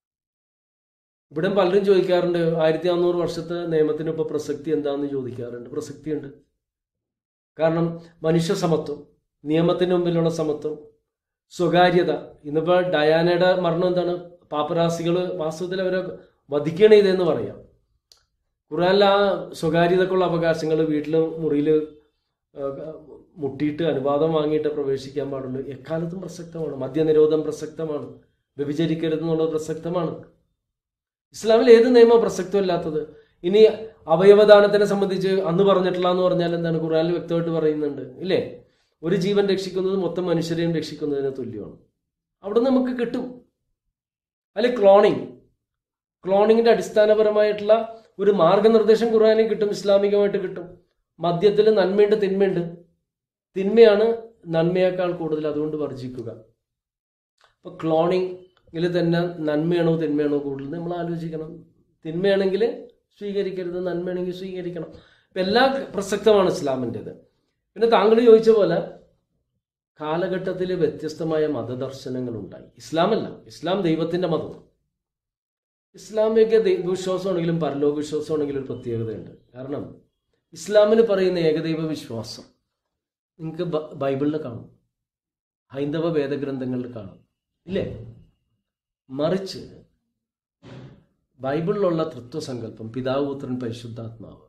ഇവിടെ പലരും ചോദിക്കാറുണ്ട്, ആയിരത്തി നാനൂറ് വർഷത്തെ നിയമത്തിന് ഇപ്പോൾ പ്രസക്തി എന്താണെന്ന് ചോദിക്കാറുണ്ട്. പ്രസക്തിയുണ്ട്. കാരണം മനുഷ്യ സമത്വം, നിയമത്തിന് മുമ്പിലുള്ള സമത്വം, സ്വകാര്യത. ഇന്നിപ്പോൾ ഡയാനയുടെ മരണം എന്താണ്? പാപ്പരാസികൾ വാസ്തവത്തിൽ അവരെ വധിക്കണേ ഇതെന്ന് പറയാം. ഖുർആനിൽ ആ സ്വകാര്യതക്കുള്ള അവകാശങ്ങൾ, വീട്ടിൽ മുറിയിൽ മുട്ടിയിട്ട് അനുവാദം വാങ്ങിയിട്ട് പ്രവേശിക്കാൻ പാടുള്ളൂ, എക്കാലത്തും പ്രസക്തമാണ്. മദ്യനിരോധം പ്രസക്തമാണ്, വ്യഭിചരിക്കരുതെന്നുള്ളത് പ്രസക്തമാണ്. ഇസ്ലാമിൽ ഏത് നിയമം പ്രസക്തമല്ലാത്തത്? ഇനി അവയവദാനത്തിനെ സംബന്ധിച്ച് അന്ന് പറഞ്ഞിട്ടില്ല എന്ന് പറഞ്ഞാൽ എന്താണ്? ഖുർആനിൽ വ്യക്തമായിട്ട് പറയുന്നുണ്ട് ഇല്ലേ? ഒരു ജീവൻ രക്ഷിക്കുന്നത് മൊത്തം മനുഷ്യരെയും രക്ഷിക്കുന്നതിന് തുല്യമാണ്. അവിടെ നമുക്ക് കിട്ടും. അല്ലെ ക്ലോണിങ്, ക്ലോണിങ്ങിന്റെ അടിസ്ഥാനപരമായിട്ടുള്ള ഒരു മാർഗനിർദ്ദേശം ഖുർആനിൽ കിട്ടും, ഇസ്ലാമികമായിട്ട് കിട്ടും. മദ്യത്തിൽ നന്മയുണ്ട് തിന്മയുണ്ട്, തിന്മയാണ് നന്മയേക്കാൾ കൂടുതൽ, അതുകൊണ്ട് വർജിക്കുക. അപ്പൊ ക്ലോണിങ്ങിൽ തന്നെ നന്മയാണോ തിന്മയാണോ കൂടുതൽ നമ്മൾ ആലോചിക്കണം. തിന്മയാണെങ്കിൽ സ്വീകരിക്കരുത്, നന്മയാണെങ്കിൽ സ്വീകരിക്കണം. ഇപ്പം എല്ലാം പ്രസക്തമാണ് ഇസ്ലാമിൻ്റെത്. പിന്നെ താങ്കൾ ചോദിച്ച പോലെ കാലഘട്ടത്തിൽ വ്യത്യസ്തമായ മതദർശനങ്ങൾ ഉണ്ടായി. ഇസ്ലാമല്ല, ഇസ്ലാം ദൈവത്തിൻ്റെ മതമാണ്. ഇസ്ലാമിക ദൈവവിശ്വാസമാണെങ്കിലും പരലോക വിശ്വാസമാണെങ്കിലും ഒരു പ്രത്യേകതയുണ്ട്. കാരണം ഇസ്ലാമിന് പറയുന്ന ഏകദൈവ വിശ്വാസം നിങ്ങൾക്ക് ബൈബിളിൽ കാണും, ഹൈന്ദവ വേദഗ്രന്ഥങ്ങളിൽ കാണും ഇല്ലേ? മറിച്ച് ബൈബിളിലുള്ള തൃത്വസങ്കല്പം, പിതാവ് പുത്രൻ പരിശുദ്ധാത്മാവ്,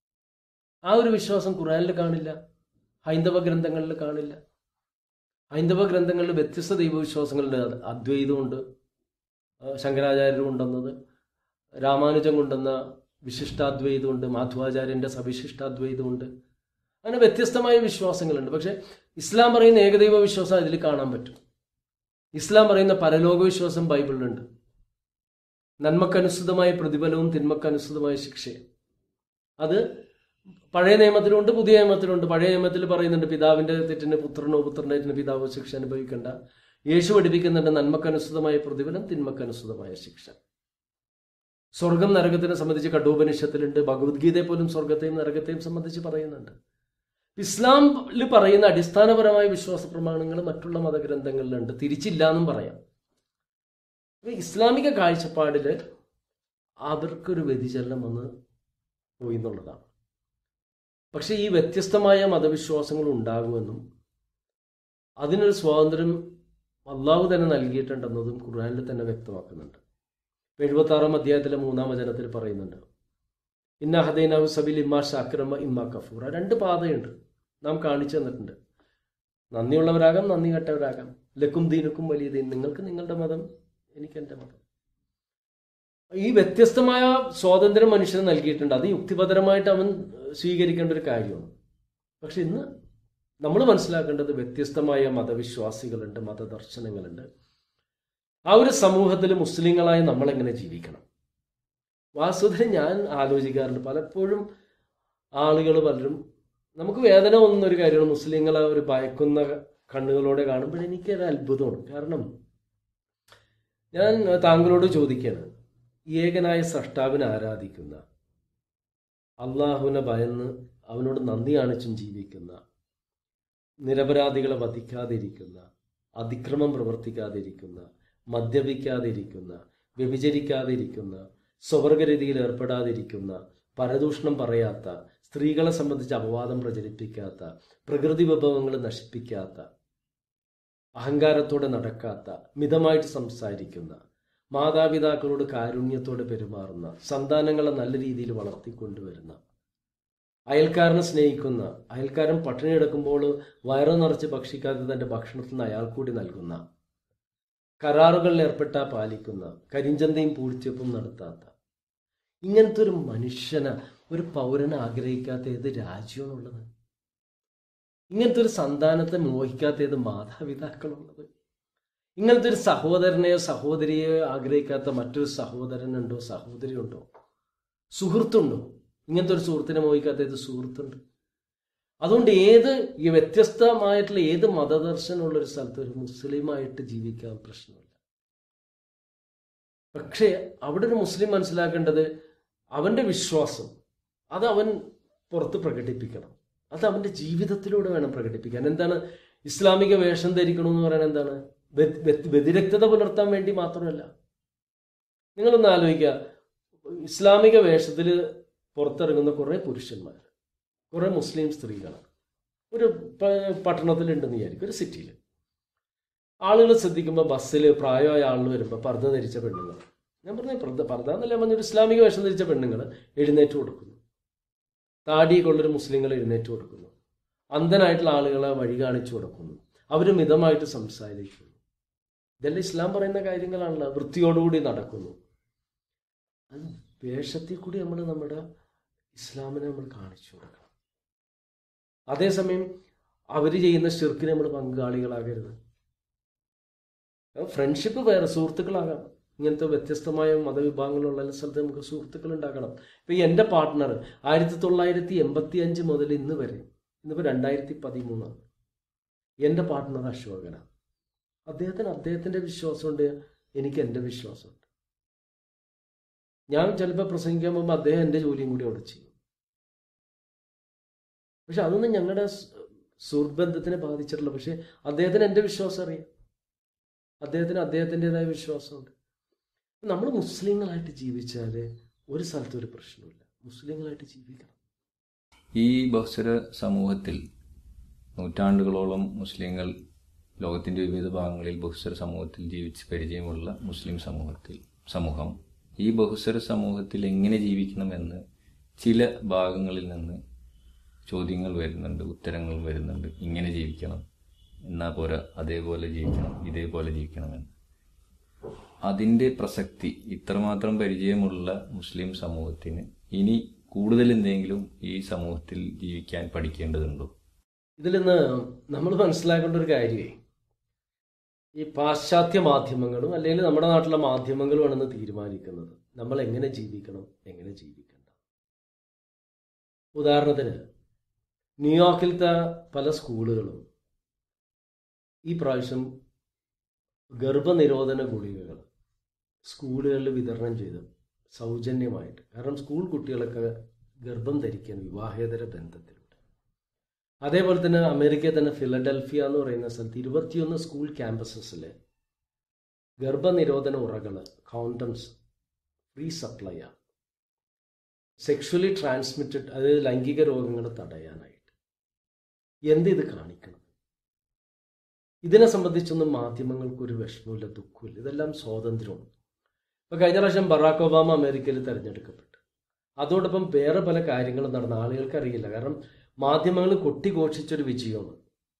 ആ ഒരു വിശ്വാസം ഖുർആനിൽ കാണില്ല, ഹൈന്ദവ ഗ്രന്ഥങ്ങളിൽ കാണില്ല. ഹൈന്ദവ ഗ്രന്ഥങ്ങളിൽ വ്യത്യസ്ത ദൈവവിശ്വാസങ്ങളുണ്ട്. അദ്വൈതമുണ്ട്, ശങ്കരാചാര്യർ കൊണ്ടുവന്നത്, രാമാനുജൻ കൊണ്ടുവന്ന വിശിഷ്ടാദ്വൈതമുണ്ട്, മാധവാചാര്യൻ്റെ സവിശിഷ്ടാദ്വൈതമുണ്ട്. അങ്ങനെ വ്യത്യസ്തമായ വിശ്വാസങ്ങളുണ്ട്. പക്ഷെ ഇസ്ലാം പറയുന്ന ഏകദൈവ വിശ്വാസം അതിൽ കാണാൻ പറ്റും. ഇസ്ലാം പറയുന്ന പരലോക വിശ്വാസം ബൈബിളിലുണ്ട്. നന്മക്കനുസൃതമായ പ്രതിഫലവും തിന്മക്കനുസൃതമായ ശിക്ഷയും. അത് പഴയ നിയമത്തിലുണ്ട്, പുതിയ നിയമത്തിലുണ്ട്. പഴയ നിയമത്തിൽ പറയുന്നുണ്ട് പിതാവിന്റെ തെറ്റിന് പുത്രനോ പുത്രന്റെ തെറ്റിന് പിതാവോ ശിക്ഷ അനുഭവിക്കേണ്ട. യേശു പഠിപ്പിക്കുന്നുണ്ട് നന്മക്കനുസൃതമായ പ്രതിഫലം, തിന്മക്കനുസൃതമായ ശിക്ഷ. സ്വർഗം നരകത്തിനെ സംബന്ധിച്ച് കഠോപനിഷത്തിലുണ്ട്. ഭഗവത്ഗീതയെ പോലും സ്വർഗത്തെയും നരകത്തെയും സംബന്ധിച്ച് പറയുന്നുണ്ട്. ഇസ്ലാമിൽ പറയുന്ന അടിസ്ഥാനപരമായ വിശ്വാസ പ്രമാണങ്ങൾ മറ്റുള്ള മതഗ്രന്ഥങ്ങളിലുണ്ട്, തിരിച്ചില്ല എന്നും പറയാം. ഇസ്ലാമിക കാഴ്ചപ്പാടില് അവർക്കൊരു വ്യതിചലനം വന്ന് പോയി എന്നുള്ളതാണ്. പക്ഷെ ഈ വ്യത്യസ്തമായ മതവിശ്വാസങ്ങൾ ഉണ്ടാകുമെന്നും അതിനൊരു സ്വാതന്ത്ര്യം അള്ളാഹു തന്നെ നൽകിയിട്ടുണ്ടെന്നതും ഖുർആനിൽ തന്നെ വ്യക്തമാക്കുന്നുണ്ട്. എഴുപത്തി ആറാം അധ്യായത്തിലെ മൂന്നാം വചനത്തിൽ പറയുന്നുണ്ട്, ഇന്ന ഹദൈനാഹു സബീൽ ഇമ്മാ ഷാക്കിറ ഇമ്മാ കഫൂറ. രണ്ട് പാതയുണ്ട് നാം കാണിച്ചു തന്നിട്ടുണ്ട്. നന്ദിയുള്ളവരാകാം, നന്ദി കെട്ടവരാകാം. ലക്കും ദീനുക്കും വലിയ ദീൻ. നിങ്ങൾക്ക് നിങ്ങളുടെ മതം, എനിക്ക് എൻ്റെ മതം. ഈ വ്യത്യസ്തമായ സ്വാതന്ത്ര്യം മനുഷ്യന് നൽകിയിട്ടുണ്ട്. അത് യുക്തിപരമായിട്ട് അവൻ സ്വീകരിക്കേണ്ട ഒരു കാര്യമാണ്. പക്ഷെ ഇന്ന് നമ്മൾ മനസ്സിലാക്കേണ്ടത് വ്യത്യസ്തമായ മതവിശ്വാസികളുണ്ട്, മതദർശനങ്ങളുണ്ട്. ആ ഒരു സമൂഹത്തിൽ മുസ്ലിങ്ങളായി നമ്മളെങ്ങനെ ജീവിക്കണം? വാസ്തവത്തിൽ ഞാൻ ആലോചിക്കാറുണ്ട് പലപ്പോഴും. ആളുകൾ പലരും നമുക്ക് വേദന തോന്നുന്ന ഒരു കാര്യമാണ് മുസ്ലിങ്ങളെ ഒരു ഭയക്കുന്ന കണ്ണുകളോടെ കാണുമ്പോൾ എനിക്കൊരു അത്ഭുതമാണ്. കാരണം ഞാൻ താങ്കളോട് ചോദിക്കുകയാണ്, ഏകനായ സൃഷ്ടാവിനെ ആരാധിക്കുന്ന, അള്ളാഹുവിനെ ഭയന്ന് അവനോട് നന്ദി കാണിച്ചും ജീവിക്കുന്ന, നിരപരാധികളെ വധിക്കാതിരിക്കുന്ന, അതിക്രമം പ്രവർത്തിക്കാതിരിക്കുന്ന, മദ്യപിക്കാതിരിക്കുന്ന, വ്യഭിചരിക്കാതിരിക്കുന്ന, സ്വവർഗരീതിയിൽ ഏർപ്പെടാതിരിക്കുന്ന, പരദൂഷണം പറയാത്ത, സ്ത്രീകളെ സംബന്ധിച്ച് അപവാദം പ്രചരിപ്പിക്കാത്ത, പ്രകൃതി വിഭവങ്ങൾ നശിപ്പിക്കാത്ത, അഹങ്കാരത്തോടെ നടക്കാത്ത, മിതമായിട്ട് സംസാരിക്കുന്ന, മാതാപിതാക്കളോട് കാരുണ്യത്തോടെ പെരുമാറുന്ന, സന്താനങ്ങളെ നല്ല രീതിയിൽ വളർത്തിക്കൊണ്ടുവരുന്ന, അയൽക്കാരനെ സ്നേഹിക്കുന്ന, അയൽക്കാരൻ പട്ടിണി കിടക്കുമ്പോൾ വയറ് നിറച്ച് ഭക്ഷിക്കാതെ തൻ്റെ ഭക്ഷണത്തിൽ നിന്ന് അയാൾ കൂടി നൽകുന്ന, കരാറുകളിൽ ഏർപ്പെട്ട പാലിക്കുന്ന, കരിഞ്ചന്തയും പൂഴ്ത്തിവെപ്പും നടത്താത്ത, ഇങ്ങനത്തെ ഒരു മനുഷ്യനെ, ഒരു പൗരനെ ആഗ്രഹിക്കാത്ത ഏത് രാജ്യമാണുള്ളത്? ഇങ്ങനത്തെ ഒരു സന്താനത്തെ മോഹിക്കാത്ത ഏത് മാതാപിതാക്കളുള്ളത്? ഇങ്ങനത്തെ ഒരു സഹോദരനെയോ സഹോദരിയെയോ ആഗ്രഹിക്കാത്ത മറ്റൊരു സഹോദരനുണ്ടോ, സഹോദരിയുണ്ടോ, സുഹൃത്തുണ്ടോ? ഇങ്ങനത്തെ ഒരു സുഹൃത്തിനെ മോഹിക്കാത്ത ഏത് സുഹൃത്തുണ്ട്? അതുകൊണ്ട് ഏത് ഈ വ്യത്യസ്തമായിട്ടുള്ള ഏത് മതദർശനമുള്ള ഒരു സ്ഥലത്ത് ഒരു മുസ്ലിമായിട്ട് ജീവിക്കാൻ പ്രശ്നമില്ല. പക്ഷേ അവിടെ ഒരു മുസ്ലിം മനസ്സിലാക്കേണ്ടത് അവന്റെ വിശ്വാസം അത് അവൻ പുറത്ത് പ്രകടിപ്പിക്കണം. അത് അവന്റെ ജീവിതത്തിലൂടെ വേണം പ്രകടിപ്പിക്കാൻ. എന്താണ് ഇസ്ലാമിക വേഷം ധരിക്കണമെന്ന് പറയുന്നത്? എന്താണ്? വ്യതിരക്തത പുലർത്താൻ വേണ്ടി മാത്രമല്ല. നിങ്ങളൊന്ന് ആലോചിക്കുക, ഇസ്ലാമിക വേഷത്തിൽ പുറത്തിറങ്ങുന്ന കുറേ പുരുഷന്മാർ, കുറേ മുസ്ലിം സ്ത്രീകളാണ് ഒരു പട്ടണത്തിലുണ്ടെന്ന് വിചാരിക്കും, ഒരു സിറ്റിയിൽ. ആളുകൾ ശ്രദ്ധിക്കുമ്പോൾ ബസ്സിൽ പ്രായമായ ആളുകൾ വരുമ്പോൾ പർദ്ദ ധരിച്ച പെണ്ണുങ്ങൾ, ഞാൻ പറഞ്ഞ പർദ്ദ പർദ്ദ എന്നല്ല പറഞ്ഞൊരു ഇസ്ലാമിക വേഷം ധരിച്ച പെണ്ണുങ്ങൾ എഴുന്നേറ്റ് കൊടുക്കുന്നു. താടിയൊക്കെയുള്ളൊരു മുസ്ലിങ്ങൾ എഴുന്നേറ്റ് കൊടുക്കുന്നു. അന്ധനായിട്ടുള്ള ആളുകളെ വഴി കാണിച്ചു കൊടുക്കുന്നു. അവർ മിതമായിട്ട് സംസാരിക്കുന്നു. ഇതെല്ലാം ഇസ്ലാം പറയുന്ന കാര്യങ്ങളാണല്ലോ. വൃത്തിയോടുകൂടി നടക്കുന്നു. അത് വേഷത്തിൽ കൂടി നമ്മൾ നമ്മുടെ ഇസ്ലാമിനെ നമ്മൾ കാണിച്ചു കൊടുക്കണം. അതേസമയം അവർ ചെയ്യുന്ന ശിർക്കിന് നമ്മൾ പങ്കാളികളാകരുത്. ഫ്രണ്ട്ഷിപ്പ് വേറെ, സുഹൃത്തുക്കളാകാം. ഇങ്ങനത്തെ വ്യത്യസ്തമായ മതവിഭാഗങ്ങളുള്ള എല്ലാ സ്ഥലത്ത് നമുക്ക് സുഹൃത്തുക്കൾ ഉണ്ടാക്കണം. ഇപ്പൊ ഈ എൻ്റെ പാർട്ട്ണർ ആയിരത്തി തൊള്ളായിരത്തി എൺപത്തി അഞ്ച് മുതൽ ഇന്ന് വരെ, ഇന്നിപ്പോൾ രണ്ടായിരത്തി പതിമൂന്നാണ്, എൻ്റെ പാർട്ട്ണർ അശോകനാണ്. അദ്ദേഹത്തിന് അദ്ദേഹത്തിൻ്റെ വിശ്വാസമുണ്ട്, എനിക്ക് എൻ്റെ വിശ്വാസമുണ്ട്. ഞാൻ ചിലപ്പോൾ പ്രസംഗിക്കാൻ പോകുമ്പോൾ അദ്ദേഹം എൻ്റെ ജോലിയും കൂടി അവിടെ ചെയ്യും. പക്ഷെ അതൊന്നും ഞങ്ങളുടെ സുഹൃത്ബന്ധത്തിനെ ബാധിച്ചിട്ടില്ല. പക്ഷെ അദ്ദേഹത്തിന് എൻ്റെ വിശ്വാസം അറിയാം, അദ്ദേഹത്തിന് അദ്ദേഹത്തിൻ്റെതായ വിശ്വാസമുണ്ട്. നമ്മൾ മുസ്ലിങ്ങളായിട്ട് ജീവിച്ചാൽ ഒരു സ്ഥലത്ത് ഒരു പ്രശ്നമില്ല. മുസ്ലിങ്ങളായിട്ട് ജീവിക്കണം. ഈ ബഹുസ്വര സമൂഹത്തിൽ നൂറ്റാണ്ടുകളോളം മുസ്ലിങ്ങൾ ലോകത്തിൻ്റെ വിവിധ ഭാഗങ്ങളിൽ ബഹുസ്വര സമൂഹത്തിൽ ജീവിച്ച് പരിചയമുള്ള മുസ്ലിം സമൂഹത്തിൽ സമൂഹം ഈ ബഹുസ്വര സമൂഹത്തിൽ എങ്ങനെ ജീവിക്കണമെന്ന് ചില ഭാഗങ്ങളിൽ നിന്ന് ചോദ്യങ്ങൾ വരുന്നുണ്ട്, ഉത്തരങ്ങൾ വരുന്നുണ്ട്. ഇങ്ങനെ ജീവിക്കണം, എന്നാൽ പോരാ, അതേപോലെ ജീവിക്കണം, ഇതേപോലെ ജീവിക്കണമെന്ന്. അതിൻ്റെ പ്രസക്തി ഇത്രമാത്രം പരിചയമുള്ള മുസ്ലിം സമൂഹത്തിന് ഇനി കൂടുതൽ എന്തെങ്കിലും ഈ സമൂഹത്തിൽ ജീവിക്കാൻ പഠിക്കേണ്ടതുണ്ടോ? ഇതിൽ നിന്ന് നമ്മൾ മനസ്സിലാക്കേണ്ട ഒരു കാര്യമേ, ഈ പാശ്ചാത്യ മാധ്യമങ്ങളും അല്ലെങ്കിൽ നമ്മുടെ നാട്ടിലെ മാധ്യമങ്ങളുമാണെന്ന് തീരുമാനിക്കുന്നത് നമ്മൾ എങ്ങനെ ജീവിക്കണം, എങ്ങനെ ജീവിക്കണ്ട. ഉദാഹരണത്തിന് ന്യൂയോർക്കിലത്തെ പല സ്കൂളുകളും ഈ പ്രാവശ്യം ഗർഭനിരോധന ഗുളികകൾ സ്കൂളുകളിൽ വിതരണം ചെയ്ത് സൗജന്യമായിട്ട്. കാരണം സ്കൂൾ കുട്ടികളൊക്കെ ഗർഭം ധരിക്കാൻ വിവാഹേതര ബന്ധത്തിലുണ്ട്. അതേപോലെ തന്നെ അമേരിക്കയിൽ തന്നെ ഫിലഡൽഫിയ എന്ന് പറയുന്ന സ്ഥലത്ത് ഇരുപത്തിയൊന്ന് സ്കൂൾ ക്യാമ്പസസിലെ ഗർഭനിരോധന ഉറകൾ, കോണ്ടംസ് ഫ്രീ സപ്ലൈ ആണ്. സെക്ഷുവലി ട്രാൻസ്മിറ്റഡ്, അതായത് ലൈംഗിക രോഗങ്ങൾ തടയാനായിട്ട്. എന്ത് ഇത് കാണിക്കണം? ഇതിനെ സംബന്ധിച്ചൊന്നും മാധ്യമങ്ങൾക്കൊരു വിഷമമില്ല, ദുഃഖമില്ല. ഇതെല്ലാം സ്വാതന്ത്ര്യമാണ്. ഇപ്പോൾ കഴിഞ്ഞ പ്രാവശ്യം ബറാക്ക് ഒബാമ അമേരിക്കയിൽ തിരഞ്ഞെടുക്കപ്പെട്ടു. അതോടൊപ്പം വേറെ പല കാര്യങ്ങളും നടന്ന ആളുകൾക്ക് അറിയില്ല. കാരണം മാധ്യമങ്ങൾ കൊട്ടിഘോഷിച്ചൊരു വിജയമാണ്.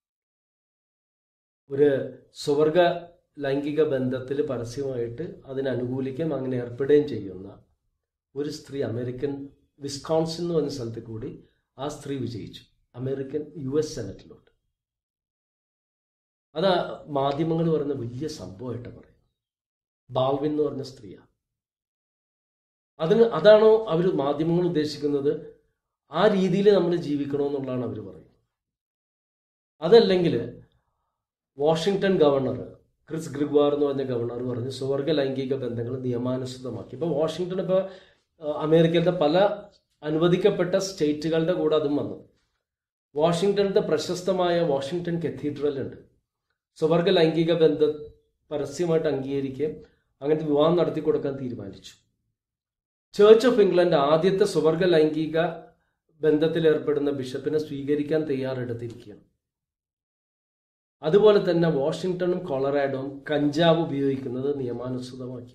ഒരു സ്വർഗ ലൈംഗിക ബന്ധത്തിൽ പരസ്യമായിട്ട് അതിനനുകൂലിക്കുകയും അങ്ങനെ ഏർപ്പെടുകയും ചെയ്യുന്ന ഒരു സ്ത്രീ അമേരിക്കൻ വിസ്കോൺസിൻ എന്ന് പറഞ്ഞ സ്ഥലത്ത് കൂടി ആ സ്ത്രീ വിജയിച്ചു അമേരിക്കൻ യു എസ് സെനറ്റിലോട്ട്. അത് മാധ്യമങ്ങൾ പറയുന്ന വലിയ സംഭവമായിട്ട് പറയും. ബാൾവിൻ എന്ന് പറഞ്ഞ സ്ത്രീയാണ്. അതിന് അതാണോ അവർ മാധ്യമങ്ങൾ ഉദ്ദേശിക്കുന്നത്? ആ രീതിയിൽ നമ്മൾ ജീവിക്കണമെന്നുള്ളതാണ് അവർ പറയുന്നത്. അതല്ലെങ്കിൽ വാഷിങ്ടൺ ഗവർണർ ക്രിസ് ഗ്രിഗ്വാർ എന്ന് പറഞ്ഞ ഗവർണർ പറഞ്ഞ് സ്വർഗ ലൈംഗിക ബന്ധങ്ങൾ നിയമാനുസൃതമാക്കി. ഇപ്പോൾ വാഷിങ്ടൺ ഇപ്പോൾ അമേരിക്കയിലത്തെ പല അനുവദിക്കപ്പെട്ട സ്റ്റേറ്റുകളുടെ കൂടെ അതും വന്നു. വാഷിങ്ടണിലത്തെ പ്രശസ്തമായ വാഷിങ്ടൺ കത്തീഡ്രൽ ഉണ്ട്. സ്വർഗ ലൈംഗിക ബന്ധം പരസ്യമായിട്ട് അംഗീകരിക്കുകയും അങ്ങനത്തെ വിവാഹം നടത്തി കൊടുക്കാൻ തീരുമാനിച്ചു. ചർച്ച് ഓഫ് ഇംഗ്ലണ്ട് ആദ്യത്തെ സ്വർഗ ലൈംഗിക ബന്ധത്തിൽ ഏർപ്പെടുന്ന ബിഷപ്പിനെ സ്വീകരിക്കാൻ തയ്യാറെടുത്തിരിക്കുകയാണ്. അതുപോലെ തന്നെ വാഷിങ്ടണും കൊളറാഡോയും കഞ്ചാവ് ഉപയോഗിക്കുന്നത് നിയമാനുസൃതമാക്കി.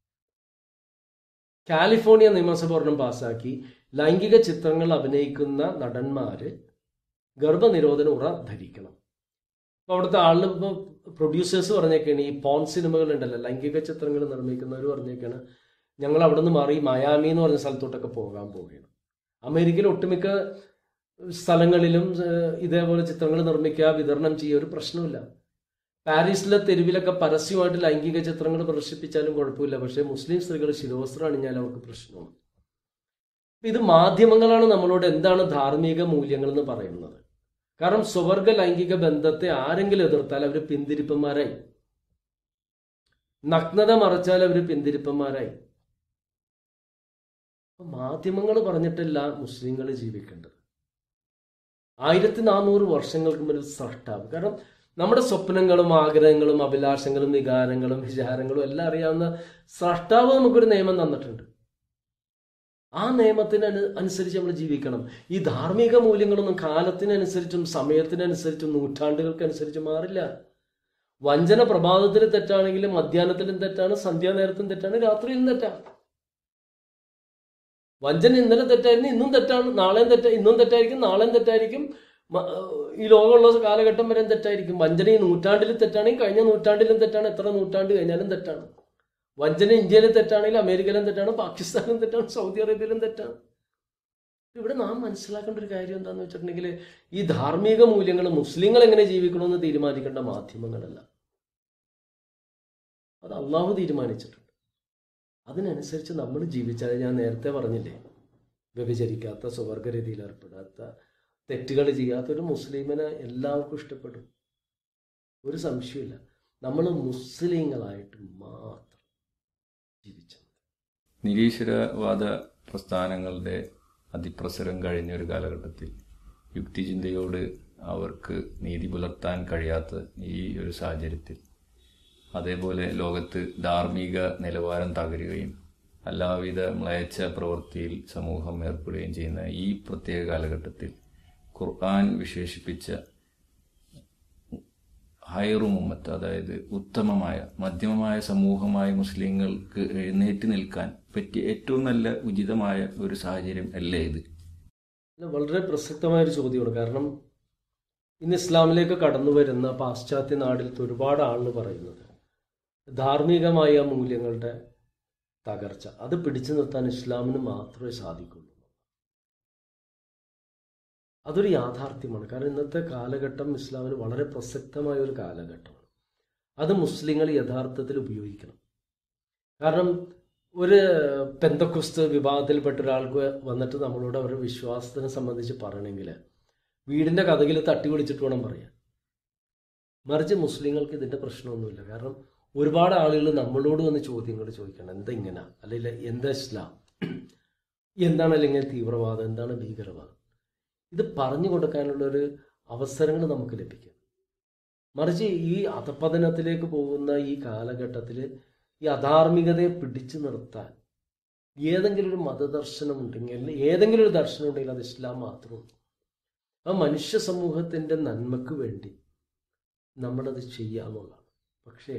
കാലിഫോർണിയ നിയമസഭ ഒരെണ്ണം പാസ്സാക്കി ലൈംഗിക ചിത്രങ്ങൾ അഭിനയിക്കുന്ന നടന്മാര് ഗർഭനിരോധന ഉറ ധരിക്കണം. അപ്പോൾ അവിടുത്തെ ആളിന് ഇപ്പോൾ പ്രൊഡ്യൂസേഴ്സ് പറഞ്ഞേക്കാണ്, ഈ പോൺ സിനിമകൾ ഉണ്ടല്ലോ, ലൈംഗിക ചിത്രങ്ങൾ നിർമ്മിക്കുന്നവർ പറഞ്ഞേക്കാണ്, ഞങ്ങൾ അവിടെ നിന്ന് മാറി മയാമി എന്ന് പറഞ്ഞ സ്ഥലത്തോട്ടൊക്കെ പോകാൻ പോവുകയാണ്. അമേരിക്കയിൽ ഒട്ടുമിക്ക സ്ഥലങ്ങളിലും ഇതേപോലെ ചിത്രങ്ങൾ നിർമ്മിക്കുക, വിതരണം ചെയ്യുക ഒരു പ്രശ്നമില്ല. പാരീസിലെ തെരുവിലൊക്കെ പരസ്യമായിട്ട് ലൈംഗിക ചിത്രങ്ങൾ പ്രദർശിപ്പിച്ചാലും കുഴപ്പമില്ല. പക്ഷേ മുസ്ലിം സ്ത്രീകൾ ശിരോവസ്ത്രം അണിഞ്ഞാൽ അവർക്ക് പ്രശ്നമാണ്. ഇത് മാധ്യമങ്ങളാണ് നമ്മളോട് എന്താണ് ധാർമ്മിക മൂല്യങ്ങൾ എന്ന് പറയുന്നത്. കാരണം സ്വർഗ ലൈംഗിക ബന്ധത്തെ ആരെങ്കിലും എതിർത്താൽ അവർ പിന്തിരിപ്പന്മാരായി, നഗ്നത മറച്ചാൽ അവർ പിന്തിരിപ്പന്മാരായി. മാധ്യമങ്ങൾ പറഞ്ഞിട്ടല്ല മുസ്ലിങ്ങൾ ജീവിക്കേണ്ടത്. ആയിരത്തി നാനൂറ് വർഷങ്ങൾക്ക് മുന്നിൽ സ്രഷ്ടാവ്. കാരണം നമ്മുടെ സ്വപ്നങ്ങളും ആഗ്രഹങ്ങളും അഭിലാഷങ്ങളും വികാരങ്ങളും വിചാരങ്ങളും എല്ലാം അറിയാവുന്ന സ്രഷ്ടാവ് നമുക്കൊരു നിയമം തന്നിട്ടുണ്ട്. ആ നിയമത്തിന് അനുസരിച്ച് നമ്മൾ ജീവിക്കണം. ഈ ധാർമ്മിക മൂല്യങ്ങളൊന്നും കാലത്തിനനുസരിച്ചും സമയത്തിനനുസരിച്ചും നൂറ്റാണ്ടുകൾക്കനുസരിച്ചും മാറില്ല. വഞ്ചന പ്രഭാതത്തിൽ തെറ്റാണെങ്കിലും മധ്യാഹ്നത്തിലും തെറ്റാണ്, സന്ധ്യാനേരത്തും തെറ്റാണ്, രാത്രിയിലും തെറ്റാണ്. വഞ്ചന ഇന്നലെ തെറ്റായിരുന്നു, ഇന്നും തെറ്റാണ്, നാളെയും തെറ്റ ഇന്നും തെറ്റായിരിക്കും, നാളെയും തെറ്റായിരിക്കും, ഈ ലോകമുള്ള കാലഘട്ടം വരെയും തെറ്റായിരിക്കും. വഞ്ചന ഈ നൂറ്റാണ്ടിൽ തെറ്റാണെങ്കിൽ കഴിഞ്ഞ നൂറ്റാണ്ടിലും തെറ്റാണ്, എത്ര നൂറ്റാണ്ട് കഴിഞ്ഞാലും തെറ്റാണ്. വഞ്ചന ഇന്ത്യയിലും തെറ്റാണെങ്കിൽ അമേരിക്കയിലും തെറ്റാണ്, പാകിസ്ഥാനിലും തെറ്റാണ്, സൗദി അറേബ്യയിലും തെറ്റാണ്. ഇവിടെ നാം മനസ്സിലാക്കേണ്ട ഒരു കാര്യം എന്താണെന്ന് വെച്ചിട്ടുണ്ടെങ്കിൽ ഈ ധാർമ്മിക മൂല്യങ്ങൾ മുസ്ലിങ്ങൾ എങ്ങനെ ജീവിക്കണമെന്ന് തീരുമാനിക്കേണ്ട മാധ്യമങ്ങളല്ല, അത് അള്ളാഹു തീരുമാനിച്ചിട്ടുണ്ട്. അതിനനുസരിച്ച് നമ്മൾ ജീവിച്ചാൽ, ഞാൻ നേരത്തെ പറഞ്ഞില്ലേ, വ്യഭിചരിക്കാത്ത, സ്വർഗരീതിയിൽ ഏർപ്പെടാത്ത, തെറ്റുകൾ ചെയ്യാത്ത ഒരു മുസ്ലിമിനെ എല്ലാവർക്കും ഇഷ്ടപ്പെടും. ഒരു സംശയമില്ല. നമ്മൾ മുസ്ലിങ്ങളായിട്ട് മാത്രം ജീവിച്ചത്. നിരീശ്വരവാദ പ്രസ്ഥാനങ്ങളുടെ അതിപ്രസരം കഴിഞ്ഞ ഒരു കാലഘട്ടത്തിൽ യുക്തിചിന്തയോട് അവർക്ക് നീതി പുലർത്താൻ കഴിയാത്ത ഈ ഒരു സാഹചര്യത്തിൽ, അതേപോലെ ലോകത്ത് ധാർമ്മിക നിലവാരം തകരുകയും എല്ലാവിധ മ്ലേച്ഛ പ്രവൃത്തിയിൽ സമൂഹം ഏർപ്പെടുകയും ചെയ്യുന്ന ഈ പ്രത്യേക കാലഘട്ടത്തിൽ ഖുർആൻ വിശേഷിപ്പിച്ച ഹൈറുമുമ്മത്ത്, അതായത് ഉത്തമമായ മധ്യമമായ സമൂഹമായ മുസ്ലിങ്ങൾക്ക് എഴുന്നേറ്റ് നിൽക്കാൻ പറ്റിയ ഏറ്റവും നല്ല ഉചിതമായ ഒരു സാഹചര്യം അല്ലേ ഇത്? വളരെ പ്രസക്തമായൊരു ചോദ്യമാണ്. കാരണം ഇന്ന് ഇസ്ലാമിലേക്ക് കടന്നു വരുന്ന പാശ്ചാത്യ നാടിലത്തെ ഒരുപാട് ആളുകൾ പറയുന്നത് ധാർമ്മികമായ മൂല്യങ്ങളുടെ തകർച്ച, അത് പിടിച്ചു നിർത്താൻ ഇസ്ലാമിന് മാത്രമേ സാധിക്കുള്ളൂ. അതൊരു യാഥാർത്ഥ്യമാണ്. കാരണം ഇന്നത്തെ കാലഘട്ടം ഇസ്ലാമിന് വളരെ പ്രസക്തമായ ഒരു കാലഘട്ടമാണ്. അത് മുസ്ലിങ്ങൾ യഥാർത്ഥത്തിൽ ഉപയോഗിക്കണം. കാരണം ഒരു പെന്തക്കൊസ്ത് വിഭാഗത്തിൽപ്പെട്ട ഒരാൾക്ക് വന്നിട്ട് നമ്മളോട് അവരുടെ വിശ്വാസത്തിനെ സംബന്ധിച്ച് പറയണമെങ്കിൽ വീടിൻ്റെ കഥകിൽ തട്ടി വിളിച്ചിട്ട് വേണം പറയാൻ. മറിച്ച് മുസ്ലിങ്ങൾക്ക് ഇതിൻ്റെ പ്രശ്നമൊന്നുമില്ല. കാരണം ഒരുപാട് ആളുകൾ നമ്മളോട് വന്ന് ചോദ്യങ്ങൾ ചോദിക്കണം, എന്താ ഇങ്ങനെ, അല്ലെങ്കിൽ എന്താ ഇസ്ലാം, എന്താണ് അല്ലെങ്കിൽ തീവ്രവാദം, എന്താണ് ഭീകരവാദം. ഇത് പറഞ്ഞു കൊടുക്കാനുള്ളൊരു അവസരങ്ങൾ നമുക്ക് ലഭിക്കും. മറിച്ച് ഈ അധപതനത്തിലേക്ക് പോകുന്ന ഈ കാലഘട്ടത്തിൽ ഈ അധാർമികതയെ പിടിച്ചു നിർത്താൻ ഏതെങ്കിലും ഒരു മതദർശനം ഉണ്ടെങ്കിൽ, ഏതെങ്കിലും ഒരു ദർശനം ഉണ്ടെങ്കിൽ അത് ഇസ്ലാം മാത്രമാണ്. ആ മനുഷ്യ സമൂഹത്തിൻ്റെ നന്മക്ക് വേണ്ടി നമ്മളത് ചെയ്യാമെന്നുള്ളതാണ്. പക്ഷേ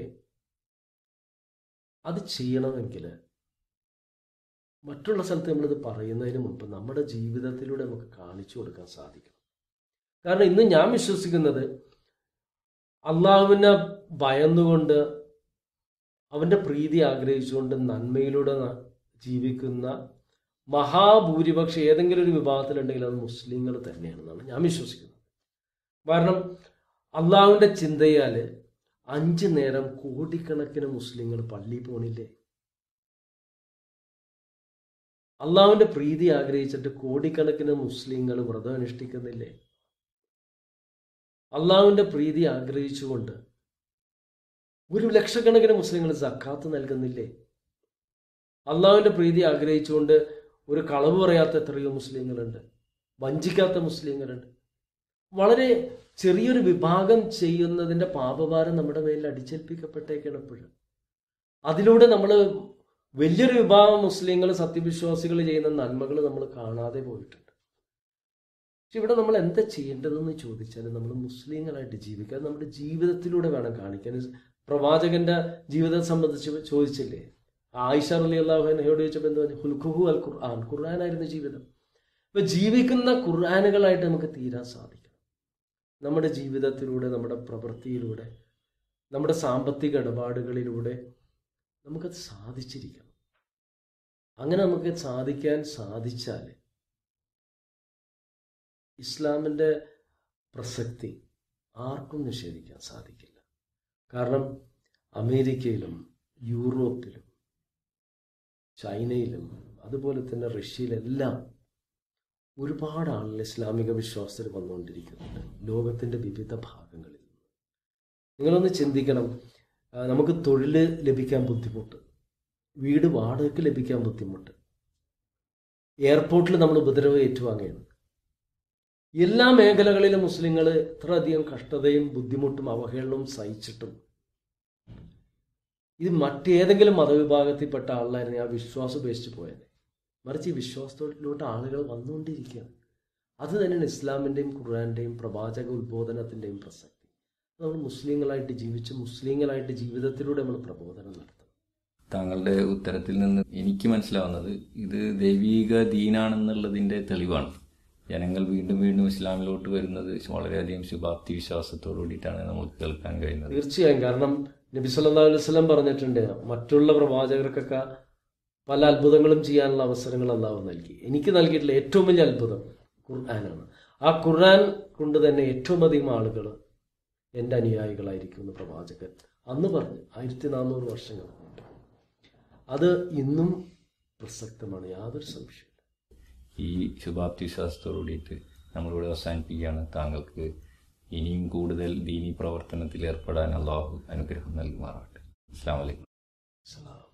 അത് ചെയ്യണമെങ്കിൽ മറ്റുള്ള സ്ഥലത്ത് നമ്മളിത് പറയുന്നതിന് മുമ്പ് നമ്മുടെ ജീവിതത്തിലൂടെ നമുക്ക് കാണിച്ചു കൊടുക്കാൻ സാധിക്കണം. കാരണം ഇന്ന് ഞാൻ വിശ്വസിക്കുന്നത് അള്ളാഹുവിനെ ഭയന്നുകൊണ്ട് അവൻ്റെ പ്രീതി ആഗ്രഹിച്ചുകൊണ്ട് നന്മയിലൂടെ ജീവിക്കുന്ന മഹാഭൂരിപക്ഷം ഏതെങ്കിലും ഒരു വിഭാഗത്തിലുണ്ടെങ്കിൽ അത് മുസ്ലിങ്ങൾ തന്നെയാണെന്നാണ് ഞാൻ വിശ്വസിക്കുന്നത്. കാരണം അള്ളാഹുവിൻ്റെ ചിന്തയാൽ അഞ്ച് നേരം കോടിക്കണക്കിന് മുസ്ലിങ്ങൾ പള്ളിയിൽ പോണില്ലേ? അള്ളാഹുവിൻ്റെ പ്രീതി ആഗ്രഹിച്ചിട്ട് കോടിക്കണക്കിന് മുസ്ലിങ്ങൾ വ്രതം അനുഷ്ഠിക്കുന്നില്ലേ? അള്ളാഹുവിൻ്റെ പ്രീതി ആഗ്രഹിച്ചുകൊണ്ട് ഒരു ലക്ഷക്കണക്കിന് മുസ്ലിങ്ങൾ സക്കാത്ത് നൽകുന്നില്ലേ? അള്ളാഹുവിൻ്റെ പ്രീതി ആഗ്രഹിച്ചുകൊണ്ട് ഒരു കളവ് പറയാത്ത എത്രയോ മുസ്ലിങ്ങളുണ്ട്, വഞ്ചിക്കാത്ത മുസ്ലിങ്ങളുണ്ട്. വളരെ ചെറിയൊരു വിഭാഗം ചെയ്യുന്നതിൻ്റെ പാപഭാരം നമ്മുടെ മേലിൽ അടിച്ചേൽപ്പിക്കപ്പെട്ടേക്കാണ് എപ്പോഴും. അതിലൂടെ നമ്മൾ വലിയൊരു വിഭാഗം മുസ്ലിങ്ങൾ സത്യവിശ്വാസികൾ ചെയ്യുന്ന നന്മകൾ നമ്മൾ കാണാതെ പോയിട്ടുണ്ട്. പക്ഷെ ഇവിടെ നമ്മൾ എന്താ ചെയ്യേണ്ടതെന്ന് ചോദിച്ചാൽ നമ്മൾ മുസ്ലിങ്ങളായിട്ട് ജീവിക്കുക, നമ്മുടെ ജീവിതത്തിലൂടെ വേണം കാണിക്കാൻ. പ്രവാചകന്റെ ജീവിതത്തെ സംബന്ധിച്ച് ചോദിച്ചില്ലേ, ആയിഷ റളിയല്ലാഹു അൻഹയോട് ചോദിച്ചപ്പോൾ എന്താ പറഞ്ഞു? ഹുൽഖുഹു അൽ ഖുർആൻ, ഖുർആനായിരുന്നു ജീവിതം. അപ്പൊ ജീവിക്കുന്ന ഖുർആനുകളായിട്ട് നമുക്ക് തീരാൻ സാധിക്കണം. നമ്മുടെ ജീവിതത്തിലൂടെ, നമ്മുടെ പ്രവൃത്തിയിലൂടെ, നമ്മുടെ സാമ്പത്തിക ഇടപാടുകളിലൂടെ നമുക്കത് സാധിച്ചിരിക്കണം. അങ്ങനെ നമുക്ക് സാധിക്കാൻ സാധിച്ചാൽ ഇസ്ലാമിൻ്റെ പ്രസക്തി ആർക്കും നിഷേധിക്കാൻ സാധിക്കില്ല. കാരണം അമേരിക്കയിലും യൂറോപ്പിലും ചൈനയിലും അതുപോലെ തന്നെ റഷ്യയിലെല്ലാം ഒരുപാട് ആളുകൾ ഇസ്ലാമിക വിശ്വാസത്തിൽ വന്നുകൊണ്ടിരിക്കുന്നുണ്ട്, ലോകത്തിൻ്റെ വിവിധ ഭാഗങ്ങളിൽ. നിങ്ങളൊന്ന് ചിന്തിക്കണം, നമുക്ക് തൊഴിൽ ലഭിക്കാൻ ബുദ്ധിമുട്ട്, വീട് വാടകയ്ക്ക് ലഭിക്കാൻ ബുദ്ധിമുട്ട്, എയർപോർട്ടിൽ നമ്മൾ ഉപദ്രവം ഏറ്റുവാങ്ങുകയാണ്. എല്ലാ മേഖലകളിലും മുസ്ലിങ്ങൾ ഇത്രയധികം കഷ്ടതയും ബുദ്ധിമുട്ടും അവഹേളനവും സഹിച്ചിട്ടും ഇത് മറ്റേതെങ്കിലും മതവിഭാഗത്തിൽപ്പെട്ട ആളായിരുന്നു ആ വിശ്വാസം ഉപേക്ഷിച്ച് പോയത്. മറിച്ച് ഈ വിശ്വാസത്തോട്ടിലോട്ട് ആളുകൾ വന്നുകൊണ്ടിരിക്കുകയാണ്. അത് തന്നെയാണ് ഇസ്ലാമിൻ്റെയും ഖുർആൻ്റെയും പ്രവാചക ഉത്ബോധനത്തിൻ്റെയും പ്രസക്തി. നമ്മൾ മുസ്ലിങ്ങളായിട്ട് ജീവിച്ച് മുസ്ലിങ്ങളായിട്ട് ജീവിതത്തിലൂടെ നമ്മൾ പ്രബോധനം നടത്തണം. താങ്കളുടെ ഉത്തരത്തിൽ നിന്ന് എനിക്ക് മനസ്സിലാവുന്നത് ഇത് ദൈവീക ദീനാണെന്നുള്ളതിൻ്റെ തെളിവാണ്. ജനങ്ങൾ വീണ്ടും വീണ്ടും ഇസ്ലാമിലോട്ട് വരുന്നത് വളരെയധികം ശുഭാപ്തി വിശ്വാസത്തോടു കൂടിയിട്ടാണ് നമുക്ക് കേൾക്കാൻ കഴിയുന്നത്. തീർച്ചയായും. കാരണം നബി സല്ലല്ലാഹു അലൈഹി വസല്ലം പറഞ്ഞിട്ടുണ്ട്, മറ്റുള്ള പ്രവാചകർക്കൊക്കെ പല അത്ഭുതങ്ങളും ചെയ്യാനുള്ള അവസരങ്ങൾ അല്ലാഹു നൽകി. എനിക്ക് നൽകിയിട്ടുള്ള ഏറ്റവും വലിയ അത്ഭുതം ഖുർആനാണ്. ആ ഖുർആൻ കൊണ്ട് തന്നെ ഏറ്റവും അധികം ആളുകൾ എൻ്റെ അനുയായികളായിരിക്കും എന്ന് പ്രവാചകൻ അന്ന് പറഞ്ഞു. ആയിരത്തി നാനൂറ് വർഷങ്ങൾ അത് ഇന്നും പ്രസക്തമാണ്, യാതൊരു സംശയമില്ല. ഈ ശുഭാപ്തി വിശ്വാസത്തോടു കൂടിയിട്ട് നമ്മളിവിടെ അവസാനിപ്പിക്കുകയാണ്. താങ്കൾക്ക് ഇനിയും കൂടുതൽ ദീനി പ്രവർത്തനത്തിൽ ഏർപ്പെടാൻ അള്ളാഹു അനുഗ്രഹം നൽകുമാറാവട്ടെ. അസ്സലാമു അലൈക്കും.